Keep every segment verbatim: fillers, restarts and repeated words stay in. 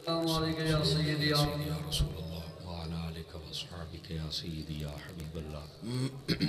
السلام علیکم یا سیدی یا رسول اللہ وعلا آلک و اصحابک یا سیدی یا حبیب اللہ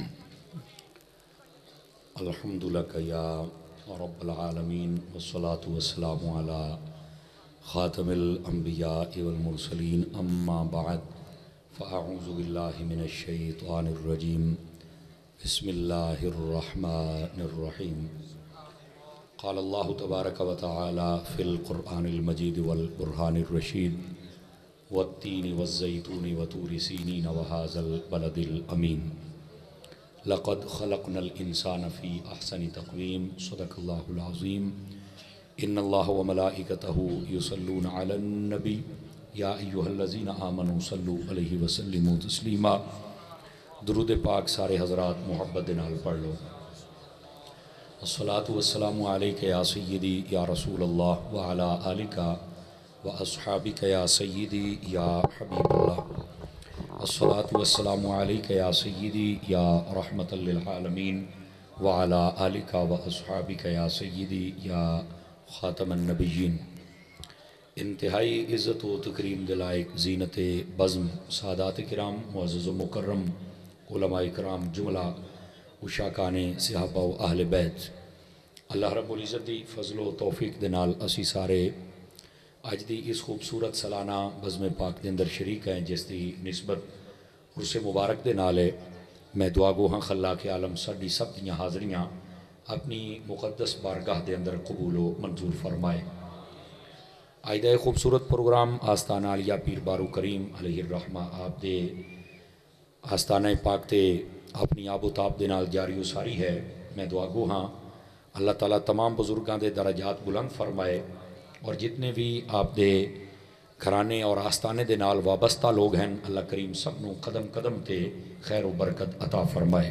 الحمد لک یا رب العالمین والصلاة والسلام علی خاتم الانبیاء والمرسلین اما بعد فاعوذ باللہ من الشیطان الرجیم بسم اللہ الرحمن الرحیم قال اللہ تبارک و تعالی فی القرآن المجید والبرہان الرشید والتین والزیتون وطور سینین وہذا البلد الامین لقد خلقنا الانسان فی احسن تقویم صدق اللہ العظیم ان اللہ وملائکتہ یصلون علی النبی یا ایہا الذین آمنوا صلو علیہ وسلموا تسلیما درود پاک سارے حضرات محبت نال پڑھ لو الصلاة والسلام علیکہ یا سیدی یا رسول اللہ وعلا آلکہ و اصحابکہ یا سیدی یا حبیب اللہ الصلاة والسلام علیکہ یا سیدی یا رحمت للعالمین وعلا آلکہ و اصحابکہ یا سیدی یا خاتم النبیین انتہائی عزت و تکریم دلائق زینت بزم سادات کرام معزز و مکرم علماء کرام جملہ اشاکان صحابہ و اہل بیت اللہ رب العزت دی فضل و توفیق دے نال اسی سارے اج دی اس خوبصورت سالانہ بزم پاک دے اندر شریک ہیں جس دی نسبت عرس مبارک دے نال ہے میں دعا گو ہاں خلاق عالم ساڈی سب دیاں حاضریاں اپنی مقدس بارگاہ دے اندر قبول و منظور فرمائے اج دا خوبصورت پروگرام آستانہ علیہ پیر بارو کریم علیہ الرحمہ آپ دے آستانہ پاک تے اپنی آب و تاب دے نال جاری و ساری ہے میں دعا گو ہاں اللہ تعالیٰ تمام بزرگاں دے درجات بلند فرمائے اور جتنے بھی آپ دے گھرانے اور آستانے دے نال وابستہ لوگ ہیں اللہ کریم سب نو قدم قدم تے خیر و برکت عطا فرمائے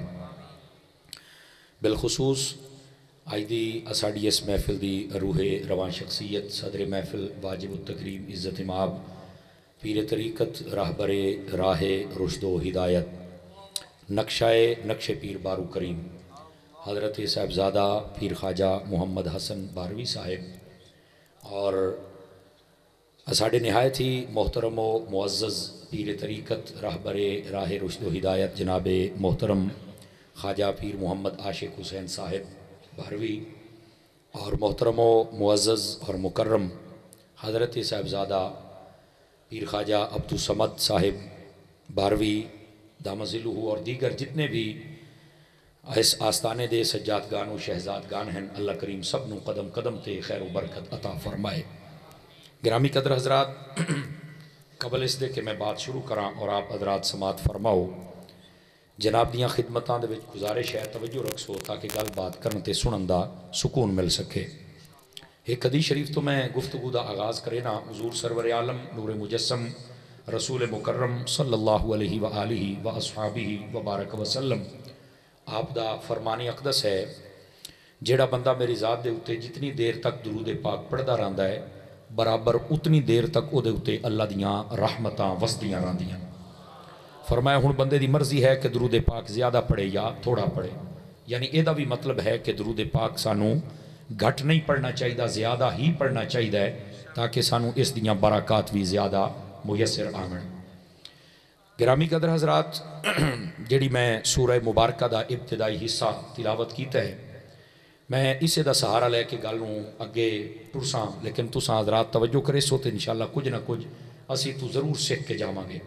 بالخصوص آج دی اساڑی اس محفل دی روح روان شخصیت صدر محفل واجب التکریم عزت مآب پیر طریقت راہبر راہ رشد و ہدایت نقشہ نقش پیر بارو کریم حضرت صاحبزادہ پیر خواجہ محمد حسن باروی صاحب اور اساڑے نہایت ہی محترم و معزز پیر طریقت راہبر راہ رشد و ہدایت جناب محترم خواجہ پیر محمد عاشق حسین صاحب باروی اور محترم و معزز اور مکرم حضرت صاحبزادہ پیر خواجہ عبدالصمد صاحب باروی دامت ذلہ اور دیگر جتنے بھی اس آستانے دے سجادگان و شہزادگان ہیں اللہ کریم سب نو قدم قدم تے خیر و برکت عطا فرمائے گرامی قدر حضرات قبل اس دے کہ میں بات شروع کراں اور آپ حضرات سماعت فرماؤ جناب دیاں خدمتاں دے وچ گزارش ہے توجہ رکھو تاکہ گل بات کرن تے سنن دا سکون مل سکے ایک حدیث شریف تو میں گفتگو دا آغاز کرے نا حضور سرور عالم نور مجسم رسول مکرم صلی اللہ علیہ وآلہ واصحابہ وبارک وسلم آپ دا فرمانی اقدس ہے جیڑا بندہ میری ذات دے اتے جتنی دیر تک درود پاک پڑھدا رہندا ہے برابر اتنی دیر تک او دے اتے اللہ دیاں رحمتاں وسدیاں رہندیاں فرمایا ہن بندے دی مرضی ہے کہ درود پاک زیادہ پڑھے یا تھوڑا پڑھے یعنی اے دا بھی مطلب ہے کہ درود پاک سانو گھٹ نہیں پڑھنا چاہیے زیادہ ہی پڑھنا چاہیے تاکہ سانو اس دیاں برکات بھی زیادہ میسر آمن گرامی قدر حضرات جڑی میں سورہ مبارکہ دا ابتدائی حصہ تلاوت کیتا ہے میں اسے دا سہارا لے کے گلوں اگے ٹرساں لیکن تساں حضرات توجہ کرے سو تے انشاءاللہ کچھ نہ کچھ اسی تو ضرور سیکھ کے جاواں گے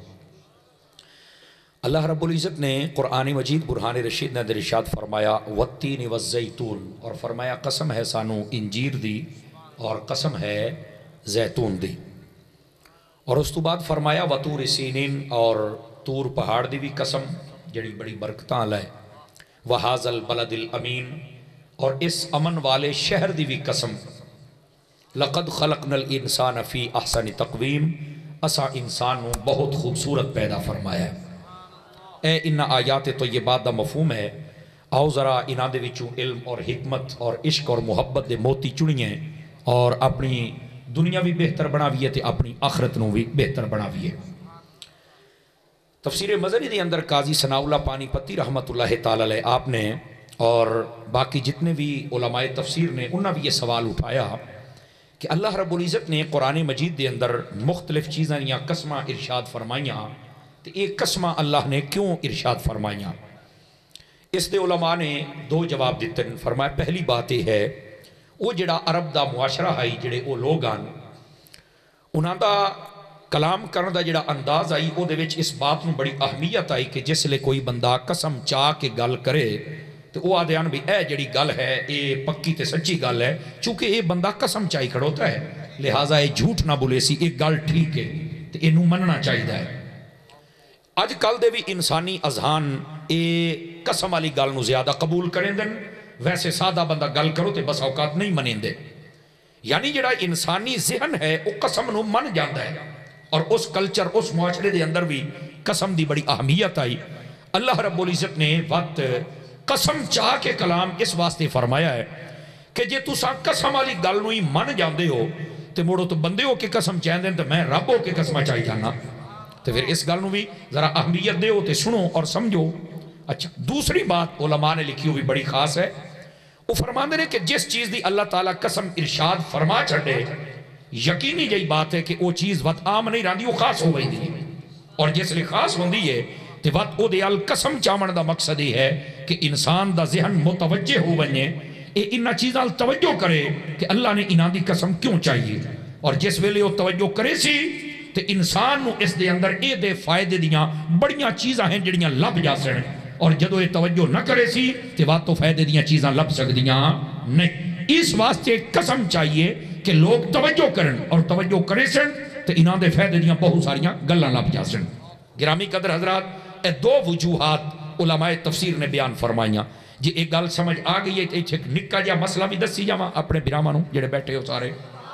اللہ رب العزت نے قرآن مجید برہان رشید نے در ارشاد فرمایا والتین والزیتون اور فرمایا قسم ہے سانو انجیر دی اور قسم ہے زیتون دی اور اس تو بعد فرمایا وطور سینین اور طور پہاڑ دی بھی قسم جڑی بڑی برکتاں لائے وہذا البلد الامین اور اس امن والے شہر دی بھی قسم لقد خلقنا الانسان فی احسن تقویم اسا انسان نو بہت خوبصورت پیدا فرمایا ہے اے انہ آیات طیبات دا مفہوم ہے آؤ ذرا انہ دے وچوں علم اور حکمت اور عشق اور محبت دے موتی چنیے اور اپنی دنیا بھی بہتر بناویے تے اپنی آخرت نو بھی بہتر بناویے تفسیر مزنی دے اندر قاضی ثناء اللہ پانی پتی رحمت اللہ تعالی علیہ آپ نے اور باقی جتنے بھی علماء تفسیر نے انہاں بھی یہ سوال اٹھایا کہ اللہ رب العزت نے قرآن مجید دے اندر مختلف چیزاں یا قسمہ ارشاد فرمائیاں، تو ایک قسمہ اللہ نے کیوں ارشاد فرمائیاں؟ اس دے علماء نے دو جواب دیتے ہیں۔ فرمایا پہلی بات یہ ہے وہ جڑا عرب دا معاشرہ ہے، جڑے وہ لوگ آن انہاں دا کلام کرن دا جڑا انداز آئی وہ دے وچ اس بات نو بڑی اہمیت آئی کہ جس لے کوئی بندہ قسم چاہ کے گل کرے تو وہ آدھے آن بھی اے جڑی گل ہے اے پکی تے سچی گل ہے، چونکہ اے بندہ قسم چاہی کھڑوتا ہے لہٰذا اے جھوٹ نہ بولے سی، ایک گل ٹھیک ہے تو اینو مننا چاہیے ہے۔ اج کل دے بھی انسانی اذہان اے قسم والی گل نو زیادہ قبول کریں دن، ویسے سادہ بندہ گل کرو تے بس اوقات نہیں منیں دے، یعنی جڑا انسانی ذہن ہے وہ قسم نو من جاندہ ہے، اور اس کلچر اس معاشرے دے اندر بھی قسم دی بڑی اہمیت آئی۔ اللہ رب العزت نے وقت قسم چاہ کے کلام اس واسطے فرمایا ہے کہ جے تساں قسم والی گل نو ہی من جاندے ہو تے موڑو تو بندے ہو کے قسم چاہندے تو میں رب ہو کے قسم چاہی جانا، تو پھر اس گل نو بھی ذرا اہمیت دے ہو تے سنو اور سمجھو۔ اچھا دوسری بات علماء نے لکھی ہوئی بڑی خاص ہے، وہ فرماندے نے کہ جس چیز دی اللہ تعالیٰ قسم ارشاد فرما چھڑے یقینی جئی بات ہے کہ وہ چیز وقت عام نہیں رہندی، وہ خاص ہو گئی دی، اور جس لئے خاص ہوندی ہے تو وقت او دیال قسم چاون دا مقصد ہی ہے کہ انسان دا ذہن متوجہ ہو بنے، اے انہا چیزاں توجہ کرے کہ اللہ نے انہاں دی قسم کیوں چاہیے، اور جس ویلے وہ توجہ کرے سی تو انسان نو اس دے اندر اے دے فائدے دیاں بڑیاں چیزاں ہیں جڑیاں لب جا سن، اور جدو یہ توجہ نہ کرے سی تو بات تو فائدے دیاں چیزاں لب سکدیاں نہیں۔ اس واسطے قسم چاہیے کہ لوگ توجہ کرن، اور توجہ کرے سن تو انہاں دے فائدے دیاں بہت ساریاں گلاں لب جا سن۔ گرامی قدر حضرات، اے دو وجوہات علماء تفسیر نے بیان فرمائیاں۔ جی ایک گل سمجھ آ گئی ہے تو ایک نکا جا مسئلہ بھی دسی جاواں اپنے برامانوں جڑے بیٹھے ہو سارے،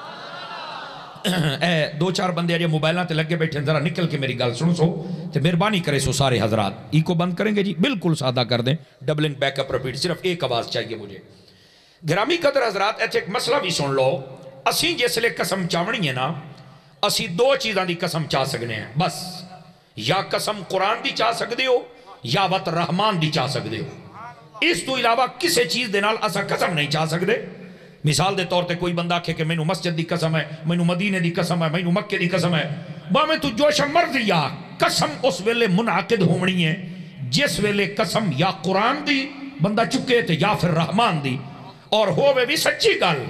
اے دو چار بندے جو موبائلاں تے لگے بیٹھے ذرا نکل کے میری گل سنو سو تے مہربانی کرے سو سارے حضرات، ای کو بند کریں گے جی بالکل سادہ کر دیں، ڈبلنگ بیک اپ رپیٹ، صرف ایک آواز چاہیے مجھے۔ گرامی قدر حضرات ایتھے ایک مسئلہ بھی سن لو، اسی جس لے قسم چاونی ہے نا، اسی دو چیزاں دی قسم چاہ سکنے ہیں بس، یا قسم قرآن دی چاہ سکتے ہو یا وط رحمان دی چاہ سکتے ہو، اس تو علاوہ کسے چیز دے نال اسا قسم نہیں چاہ سکتے۔ مثال دے طور تے کوئی بندہ کہے کہ مینوں مسجد دی قسم ہے، مینوں مدینے دی قسم ہے، مینوں مکے دی قسم ہے، باویں تو جوش مرضی یا قسم اس ویلے منعقد ہونی ہے جس ویلے قسم یا قرآن دی بندہ چکے تے یا پھر رحمان دی، اور ہووے بھی سچی گل۔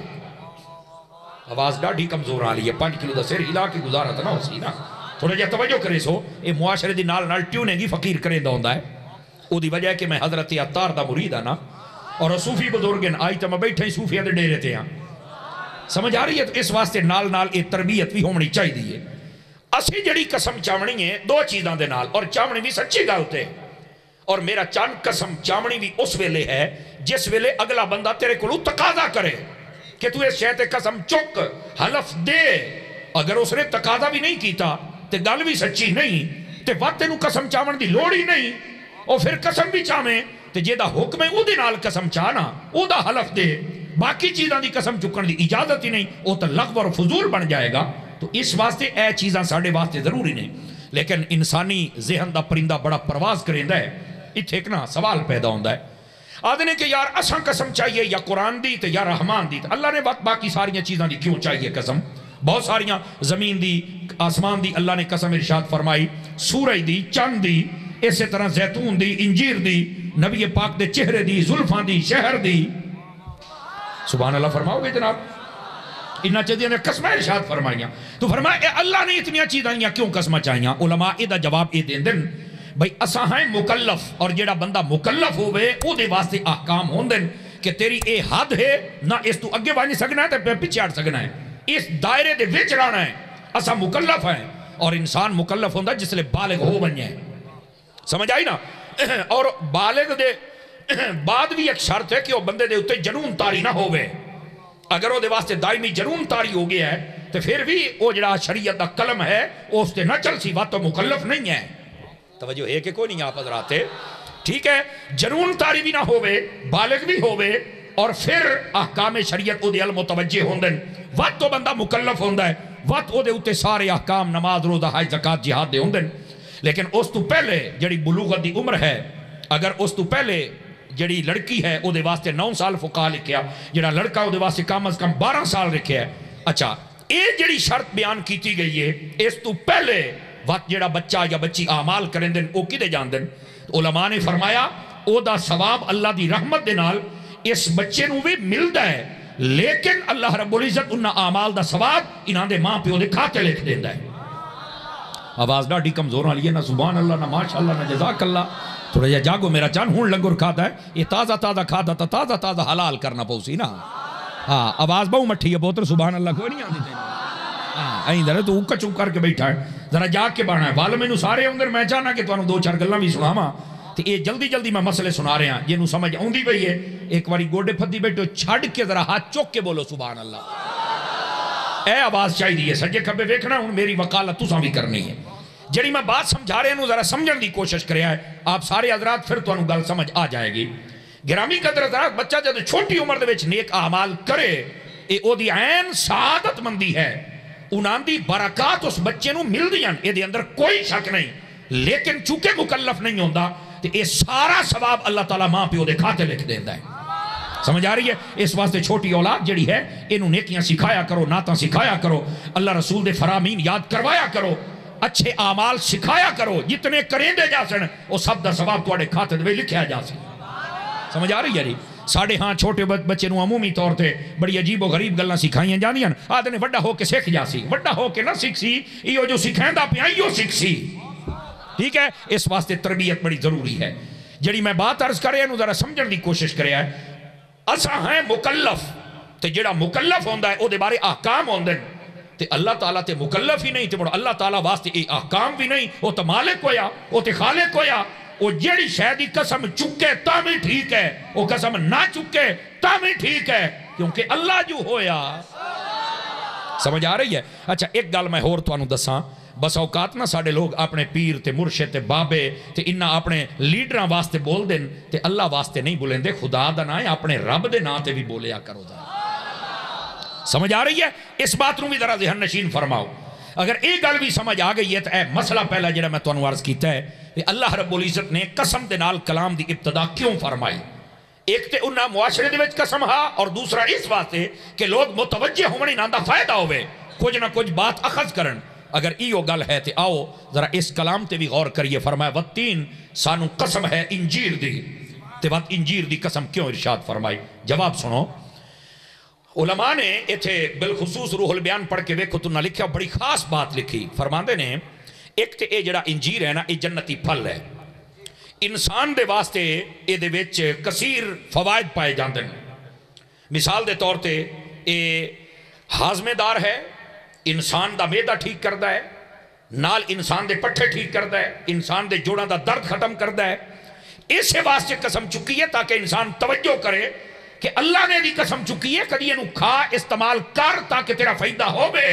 آواز ڈاڑھی کمزور آ رہی ہے، پانچ کلو دا سر ہلا کے گزارا تھا نا اسی نا، تھوڑا جا توجہ کرے سو، اے معاشرے دی نال نال ٹیونے گی فقیر کرے دا ہوندہ ہے، او دی وجہ ہے کہ میں حضرت عطار دا مرید آنا، اور صوفی بزرگن آئی تا میں بیٹھا ہی صوفی دے ڈیرے تھے ہیں، سمجھ آ رہی ہے؟ تو اس واسطے نال نال ایک تربیت بھی ہونی چاہی دی ہے۔ اسی جڑی قسم چاونی ہے دو چیزاں دے نال، اور چاونی بھی سچی گالتے، اور میرا چاند قسم چاونی بھی اس ویلے ہے جس ویلے اگلا بندہ تیرے کو تقاضا کرے کہ تو اس شہتے قسم چک حلف دے، اگر اس نے تقاضا بھی نہیں کیتا تے گل بھی سچی نہیں تے وقت نو قسم چاون دی لوڑ ہی نہیں، اور پھر قسم بھی چاویں تے جے دا حکم ہے او دے نال قسم چاہنا او دا حلف دے، باقی چیزاں دی قسم چکن دی اجازت ہی نہیں، او تا لغو اور فضول بن جائے گا۔ تو اس واسطے اے چیزاں ساڑھے واسطے ضروری نہیں، لیکن انسانی ذہن دا پرندہ بڑا پرواز کریں ہے، اتھے ایک نا سوال پیدا ہوندہ ہے، آدھنے کہ یار اساں قسم چاہیے یا قرآن دی تے یا رحمان دی، اللہ نے وقت باقی ساریاں چیزاں دی کیوں چاہیے قسم؟ بہت ساریاں زمین دی آسمان دی اللہ نے قسم ارشاد فرمائی، سورج دی، چند دی، اسی طرح زیتون دی، انجیر دی، نبی پاک دے چہرے دی، زلفان دی، شہر دی، سبحان اللہ فرماؤ گے جناب؟ انہا چیزیں نے قسمہ ارشاد فرمائیاں، تو فرمایا اے اللہ نے اتنی چیزاں کیوں قسمہ چاہیاں؟ علماء ایدہ جواب اے دیں دن بھئی اساں ہیں مکلف، اور جیڑا بندہ مکلف ہوئے او دے واسطے احکام ہوندن کہ تیری اے حد ہے، نہ اس تو اگے بانی سکنا ہے تو پیچھے ہٹ سکنا ہے، اس دائرے دے وچ رہنا ہے، اساں مکلف ہیں، اور انسان مکلف ہوندہ جس لئے بالغ ہو بن جائے، سمجھ آئی نا؟ اور بالغ دے بعد بھی ایک شرط ہے کہ وہ بندے دے اتے جنون تاری نہ ہوئے، اگر وہ دے واسطے دائمی جنون تاری ہو گیا ہے تو پھر بھی وہ جڑا شریعت دا قلم ہے وہ اس تے نہ چل سی، بات تو مکلف نہیں ہے، توجہ ہے کہ کوئی نہیں آپ حضرات ہے، ٹھیک ہے؟ جنون تاری بھی نہ ہوئے، بالغ بھی ہوئے، اور پھر احکام شریعت او دے المتوجہ ہوندن، وقت تو بندہ مکلف ہوندہ ہے، وقت او دے اتے سارے احکام نماز روزہ حج زکات جہاد دے ہوندن، لیکن اس تو پہلے جڑی بلوغت دی عمر ہے، اگر اس تو پہلے جڑی لڑکی ہے او دے واسطے نو سال فقہ لکھیا، جڑا لڑکا او دے واسطے کم از کم بارہ سال رکھیا ہے، اچھا یہ جڑی شرط بیان کیتی گئی ہے اس تو پہلے وقت جڑا بچہ یا بچی اعمال کریں دن او کدے جان دن؟ علماء نے فرمایا او دا ثواب اللہ دی رحمت دے نال اس بچے نو بھی ملدا ہے، لیکن اللہ رب العزت انہاں اعمال دا ثواب انہاں دے ماں پیو دے کھاتے لکھ دیندا ہے۔ آواز ڈاڈی کمزور والی ہے، نہ سبحان اللہ نہ ماشاءاللہ نہ جزاک اللہ، تھوڑا جا جاگو میرا چان، ہون لنگر کھاتا ہے، یہ تازہ تازہ کھاتا تھا، تازہ تازہ حلال کرنا پوسی نا۔ ہاں آواز بہو مٹھی ہے بہتر، سبحان اللہ کوئی نہیں آتی تھی۔ ہاں این در تو اوکا چوک کر کے بیٹھا ہے، ذرا جاگ کے بانا ہے، والے میں نو سارے اندر میں چاہنا کہ تو انہوں دو چار گلہ بھی سنا ماں، تو یہ جلدی جلدی میں مسئلے سنا رہے ہیں، یہ نو سمجھ آؤں دی بھئی ہے، ایک باری گوڑے پھتی بیٹھو چھڑ کے ذرا ہاتھ چوک کے بولو سبحان اللہ۔ اے آواز چاہی دی ہے، سجے کھبے ویکھنا ہوں میری وکالت تو سامی کرنی ہے، جڑی میں بات سمجھا رہے ہیں ذرا سمجھن دی کوشش کریا ہے، آپ سارے حضرات پھر تو انہوں گل سمجھ آ جائے گی۔ گرامی قدر حضرات بچہ جب چھوٹی عمر دے وچ نیک اعمال کرے اے او دی عین سعادت مندی ہے، انہاں دی برکات اس بچے نو مل دیاں، اے دے اندر کوئی شک نہیں، لیکن چونکہ مکلف نہیں ہوندہ تو اے سارا ثواب اللہ تعالیٰ ماں پیو دے کھاتے لکھ دیندہ ہے۔ سمجھ آ رہی ہے؟ اس واسطے چھوٹی اولاد جڑی ہے انہوں نیکیاں سکھایا کرو، نعتاں سکھایا کرو، اللہ رسول دے فرامین یاد کروایا کرو، اچھے اعمال سکھایا کرو، جتنے کریں دے جا سن وہ سب دا ثواب توڑے کھاتے دے لکھیا جا سن۔ سمجھ آ رہی ہے جی؟ ساڑھے ہاں چھوٹے بچے نو عمومی طور تے بڑی عجیب و غریب گلنا سکھائیاں جانیاں، آدھنے وڈا ہو کے سیکھ جا سی، وڈا ہو کے نہ سیکھ سی، یہ جو سکھائیں دا پیاں یہ سیکھ سی۔ ٹھیک ہے؟ اس واسطے تربیت بڑی ضروری ہے۔ جڑی میں بات عرض کرے انہوں ذرا سمجھن دی کوشش کرے ہے، اسا ہیں مکلف، تے جڑا مکلف ہوندہ ہے او دے بارے احکام ہوندن، تے اللہ تعالیٰ تے مکلف ہی نہیں، تے مڑا اللہ تعالیٰ واسطے اے احکام بھی نہیں، او تے مالک ہویا، او تے خالق ہویا، او جیڑی شہدی قسم چکے تا میں ٹھیک ہے، او قسم نہ چکے تا میں ٹھیک ہے، کیونکہ اللہ جو ہویا۔ سمجھ آ رہی ہے؟ اچھا ایک گال میں ہور تو انہوں دساں، بس اوقات نہ ساڑے لوگ اپنے پیر تے مرشد تے بابے تے انہاں اپنے لیڈراں واسطے بول دیں تے اللہ واسطے نہیں بولیں دے، خدا دا نہ ہے اپنے رب دے نا تے بھی بولیا کرو دا۔ سمجھ آ رہی ہے؟ اس بات نو بھی ذرا ذہن نشین فرماؤ۔ اگر ایک گل بھی سمجھ آ گئی ہے تو اے مسئلہ پہلا جڑا میں تو انہوں عرض کیتا ہے کہ اللہ رب العزت نے قسم دے نال کلام دی ابتدا کیوں فرمائی؟ ایک تے انہاں معاشرے دے وچ قسم ہا، اور دوسرا اس واسطے کہ لوگ متوجہ ہونے نہ دا فائدہ ہوئے، کچھ نہ کچھ بات اخذ کرن۔ اگر ایو گل ہے تے آؤ ذرا اس کلام تے بھی غور کریے۔ فرمایا وَتِّین سانو قسم ہے انجیر دی، تے وقت انجیر دی قسم کیوں ارشاد فرمائی؟ جواب سنو، علماء نے ایتھے بالخصوص روح البیان پڑھ کے ویکھو تو نہ لکھیا، بڑی خاص بات لکھی۔ فرماندے نے ایک تے اے جڑا انجیر ہے نا اے جنتی پھل ہے، انسان دے واسطے اے دے وچ کثیر فوائد پائے جاندے ہیں۔ مثال دے طور تے اے ہاضمے دار ہے، انسان دا میدہ ٹھیک کردہ ہے، نال انسان دے پٹھے ٹھیک کردہ ہے، انسان دے جوڑاں دا درد ختم کردہ ہے۔ اسے واسطے قسم چکی ہے تاکہ انسان توجہ کرے کہ اللہ نے دی قسم چکی ہے کدی انہوں کھا استعمال کر تاکہ تیرا فائدہ ہو بے۔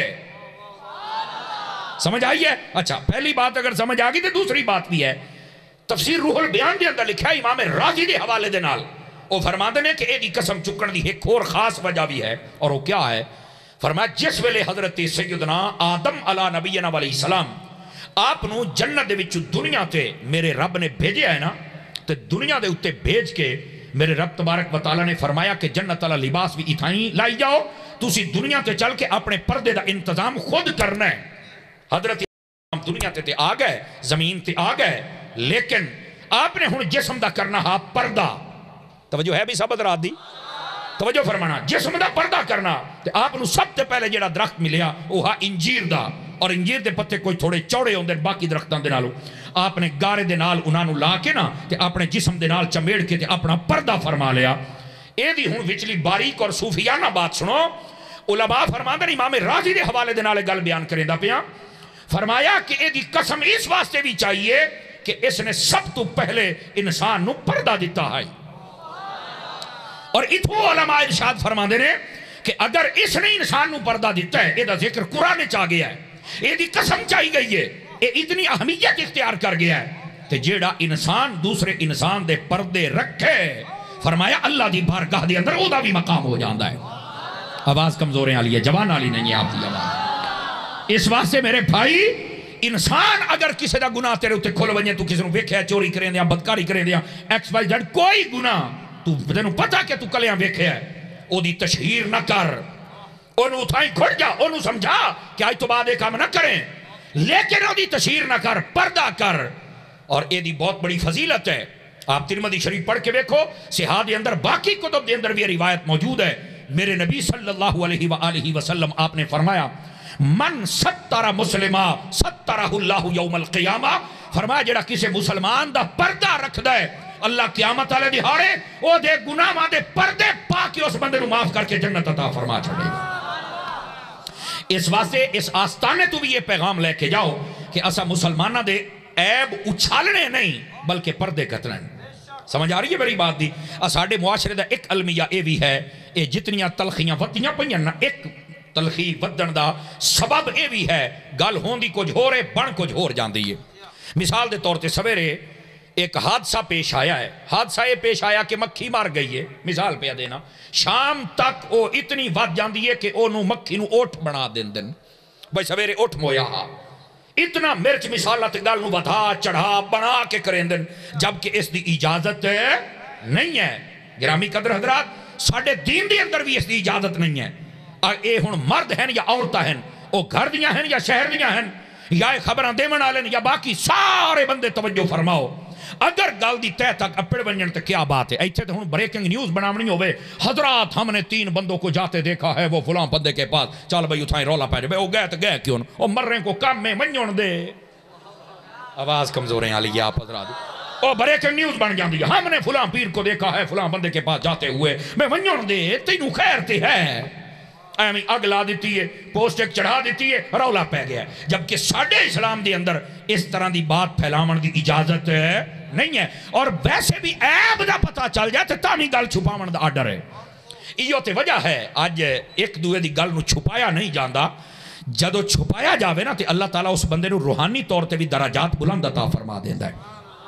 سمجھ آئی ہے؟ اچھا پہلی بات اگر سمجھ آگئی تو دوسری بات بھی ہے، تفسیر روح البیان دے اندر لکھا ہے امام راضی دے حوالے دے نال، وہ فرماتے ہیں کہ اے دی قسم چکن دی ایک اور خاص وجہ بھی ہے، اور وہ کیا ہے؟ فرمایا جس ویلے حضرت سیدنا آدم علیہ نبینا علیہ السلام آپ نو جنت دے وچ دنیا تے میرے رب نے بھیجے ہے نا، تے دنیا دے اتے بھیج کے میرے رب تبارک و تعالیٰ نے فرمایا کہ جنت والا لباس بھی اتھائیں لائی جاؤ، تسی دنیا تے چل کے اپنے پردے دا انتظام خود کرنا ہے۔ حضرت دنیا تے تے آ گئے، زمین تے آ گئے، لیکن آپ نے ہن جسم دا کرنا ہا پردہ۔ توجہ ہے بھی سبت رات دی؟ توجہ فرمانا، جسم دا پردہ کرنا، تے آپ نو سب تے پہلے جڑا درخت ملیا وہ ہا انجیر دا، اور انجیر دے پتے کوئی تھوڑے چوڑے ہوندے باقی درختاں دے نالوں۔ آپ نے گارے دے نال انہاں نو لا کے نا تے اپنے جسم دے نال چمیڑ کے تے اپنا پردہ فرما لیا۔ اے دی ہن وچلی باریک اور صوفیانہ بات سنو، علماء فرماندے نے امام راضی دے حوالے دے نال گل بیان کریندا پیا، فرمایا کہ اے دی قسم اس واسطے بھی چاہیے کہ اس نے سب تو پہلے انسان نو پردہ دیتا ہے۔ اور اتھو علماء ارشاد فرماندے نے کہ اگر اس نے انسان نو پردہ دیتا ہے، اے دا ذکر قرآن چاہ گیا ہے، اے دی قسم چاہی گئی ہے، اے اتنی اہمیت اختیار کر گیا ہے تے جیڑا انسان دوسرے انسان دے پردے رکھے، فرمایا اللہ دی بارگاہ دے اندر او دا بھی مقام ہو جاندہ ہے۔ آواز کمزوریں آلی ہے، جوان آلی نہیں ہے آپ دی آواز۔ اس واسطے میرے بھائی، انسان اگر کسی دا گناہ تیرے اتے کھول ونجے، تو کسی نو ویکھے چوری کریں دیا، بدکاری کریں دیا، ایکس وائی زیڈ کوئی گناہ تو تینوں پتا کہ تو کلیاں ویکھے ہے، او دی تشہیر نہ کر، انہوں اتھائیں کھڑ جا، انہوں سمجھا کہ آج تو بعد ایک کام نہ کریں، لیکن وہ دی تشہیر نہ کر، پردہ کر. اور یہ دی بہت بڑی فضیلت ہے. آپ ترمذی شریف پڑھ کے دیکھو، صحاح دے اندر باقی کتب دے اندر بھی روایت موجود ہے. میرے نبی صلی اللہ علیہ وآلہ وسلم آپ نے فرمایا من ستر مسلمہ سترہ اللہ یوم القیامہ، فرمایا جڑا کسی مسلمان دا پردہ رکھ دے اللہ قیامت والے دہاڑے او دے گناہ دے پردے پا کے اس بندے نو معاف کر کے جنت عطا فرما چھڑے گا. اس واسطے اس آستانے تو بھی یہ پیغام لے کے جاؤ کہ اسا مسلمانہ دے عیب اچھالنے نہیں بلکہ پردے کتنے. سمجھ آ رہی ہے میری بات دی؟ ساڈے معاشرے دا ایک المیہ اے بھی ہے، اے جتنیاں تلخیاں ودیاں پئیاں نا، ایک تلخی ودن دا سبب اے بھی ہے گل ہون دی کچھ ہو رہے بن کچھ ہور جاندی ہے. مثال دے طور تے سویرے ایک حادثہ پیش آیا ہے، حادثہ یہ پیش آیا کہ مکھی مار گئی ہے، مثال پہ دینا، شام تک او اتنی ود جاندی ہے کہ او نو مکھی نو اوٹھ بنا دن دن، بھائی سویرے اوٹھ مویا ہاں اتنا مرچ مثالت گل نو بتا چڑھا بنا کے کریں دن، جبکہ اس دی اجازت نہیں ہے. گرامی قدر حضرات، ساڑھے دین دی اندر بھی اس دی اجازت نہیں ہے. اے ہن مرد ہیں یا عورتہ ہیں، او گھر دیاں ہیں یا شہر دیاں ہیں، یا خبران دے من آلیں یا باقی سارے بندے توجہ فرماؤ. اگر گل دی تہ تک اپڑ بنجن تو کیا بات ہے؟ ایتھے تو ہن بریکنگ نیوز بنامنی ہوئے، حضرات ہم نے تین بندوں کو جاتے دیکھا ہے وہ فلاں بندے کے پاس، چال بھائی اتھائیں رولا پہ جائے، وہ گئے تو گئے کیوں؟ وہ مر رہے کو کام میں منجن دے. آواز کمزور ہیں علی آپ حضرات، وہ بریکنگ نیوز بن جاندی ہے، ہم نے فلاں پیر کو دیکھا ہے فلاں بندے کے پاس جاتے ہوئے، میں منجن دے تینوں خیر تے ہے، ایمی اگلا دیتی ہے، پوسٹ ایک چڑھا دیتی ہے، رولا پہ گیا. جبکہ ساڑھے اسلام دی اندر اس طرح دی بات پھیلاون دی اجازت نہیں ہے. اور ویسے بھی عیب دا پتہ چل جائے تو تامی گل چھپاون دا آڈر ہے. ایو تے وجہ ہے آج ایک دوئے دی گل نو چھپایا نہیں جاندہ، جدو چھپایا جاوے نا تے اللہ تعالیٰ اس بندے نو روحانی طور تے بھی درجات بلند عطا فرما دیندہ ہے.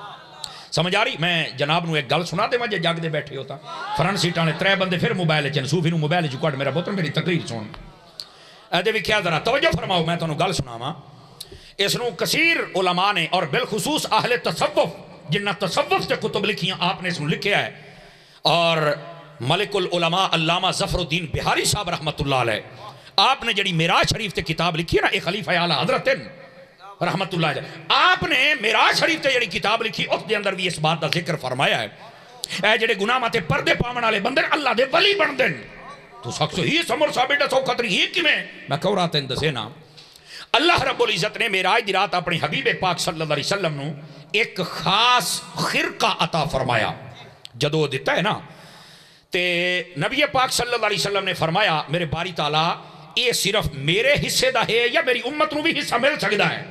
سمجھ آ رہی؟ میں جناب نو ایک گل سنا دے مجھے جاگ دے بیٹھے ہوتا، فرنٹ سیٹانے ترے بندے پھر موبائل چن صوفی نو موبائل چکوڑ میرا بوتر میری تقریر سن ایدے بھی کیا ذرا توجہ فرماؤ. میں تو نو گل سنا ماں، اس نو کثیر علماء نے اور بالخصوص اہل تصوف جنہ تصوف سے کتب لکھیاں آپ نے اس نو لکھیا ہے، اور ملک العلماء علامہ ظفر الدین بہاری صاحب رحمت اللہ علیہ آپ نے جڑی معراج شریف تے کتاب لکھی ہے نا، ایک خلیفہ اعلیٰ حضرت رحمت اللہ علیہ آپ نے معراج شریف تے جڑی کتاب لکھی اس دے اندر بھی اس بات دا ذکر فرمایا ہے، اے جڑے گناہ ماتے پردے پامن والے بندے اللہ دے ولی بن دن. تو سخص ہی سمر ثابت سو خطری ہی کی میں میں کہو رہا تین دسے نا، اللہ رب العزت نے معراج دی رات اپنی حبیب پاک صلی اللہ علیہ وسلم نو ایک خاص خرقہ عطا فرمایا. جدو دیتا ہے نا تے نبی پاک صلی اللہ علیہ وسلم نے فرمایا میرے باری تعالیٰ یہ صرف میرے حصے دا ہے یا میری امت نو بھی حصہ مل سکتا ہے؟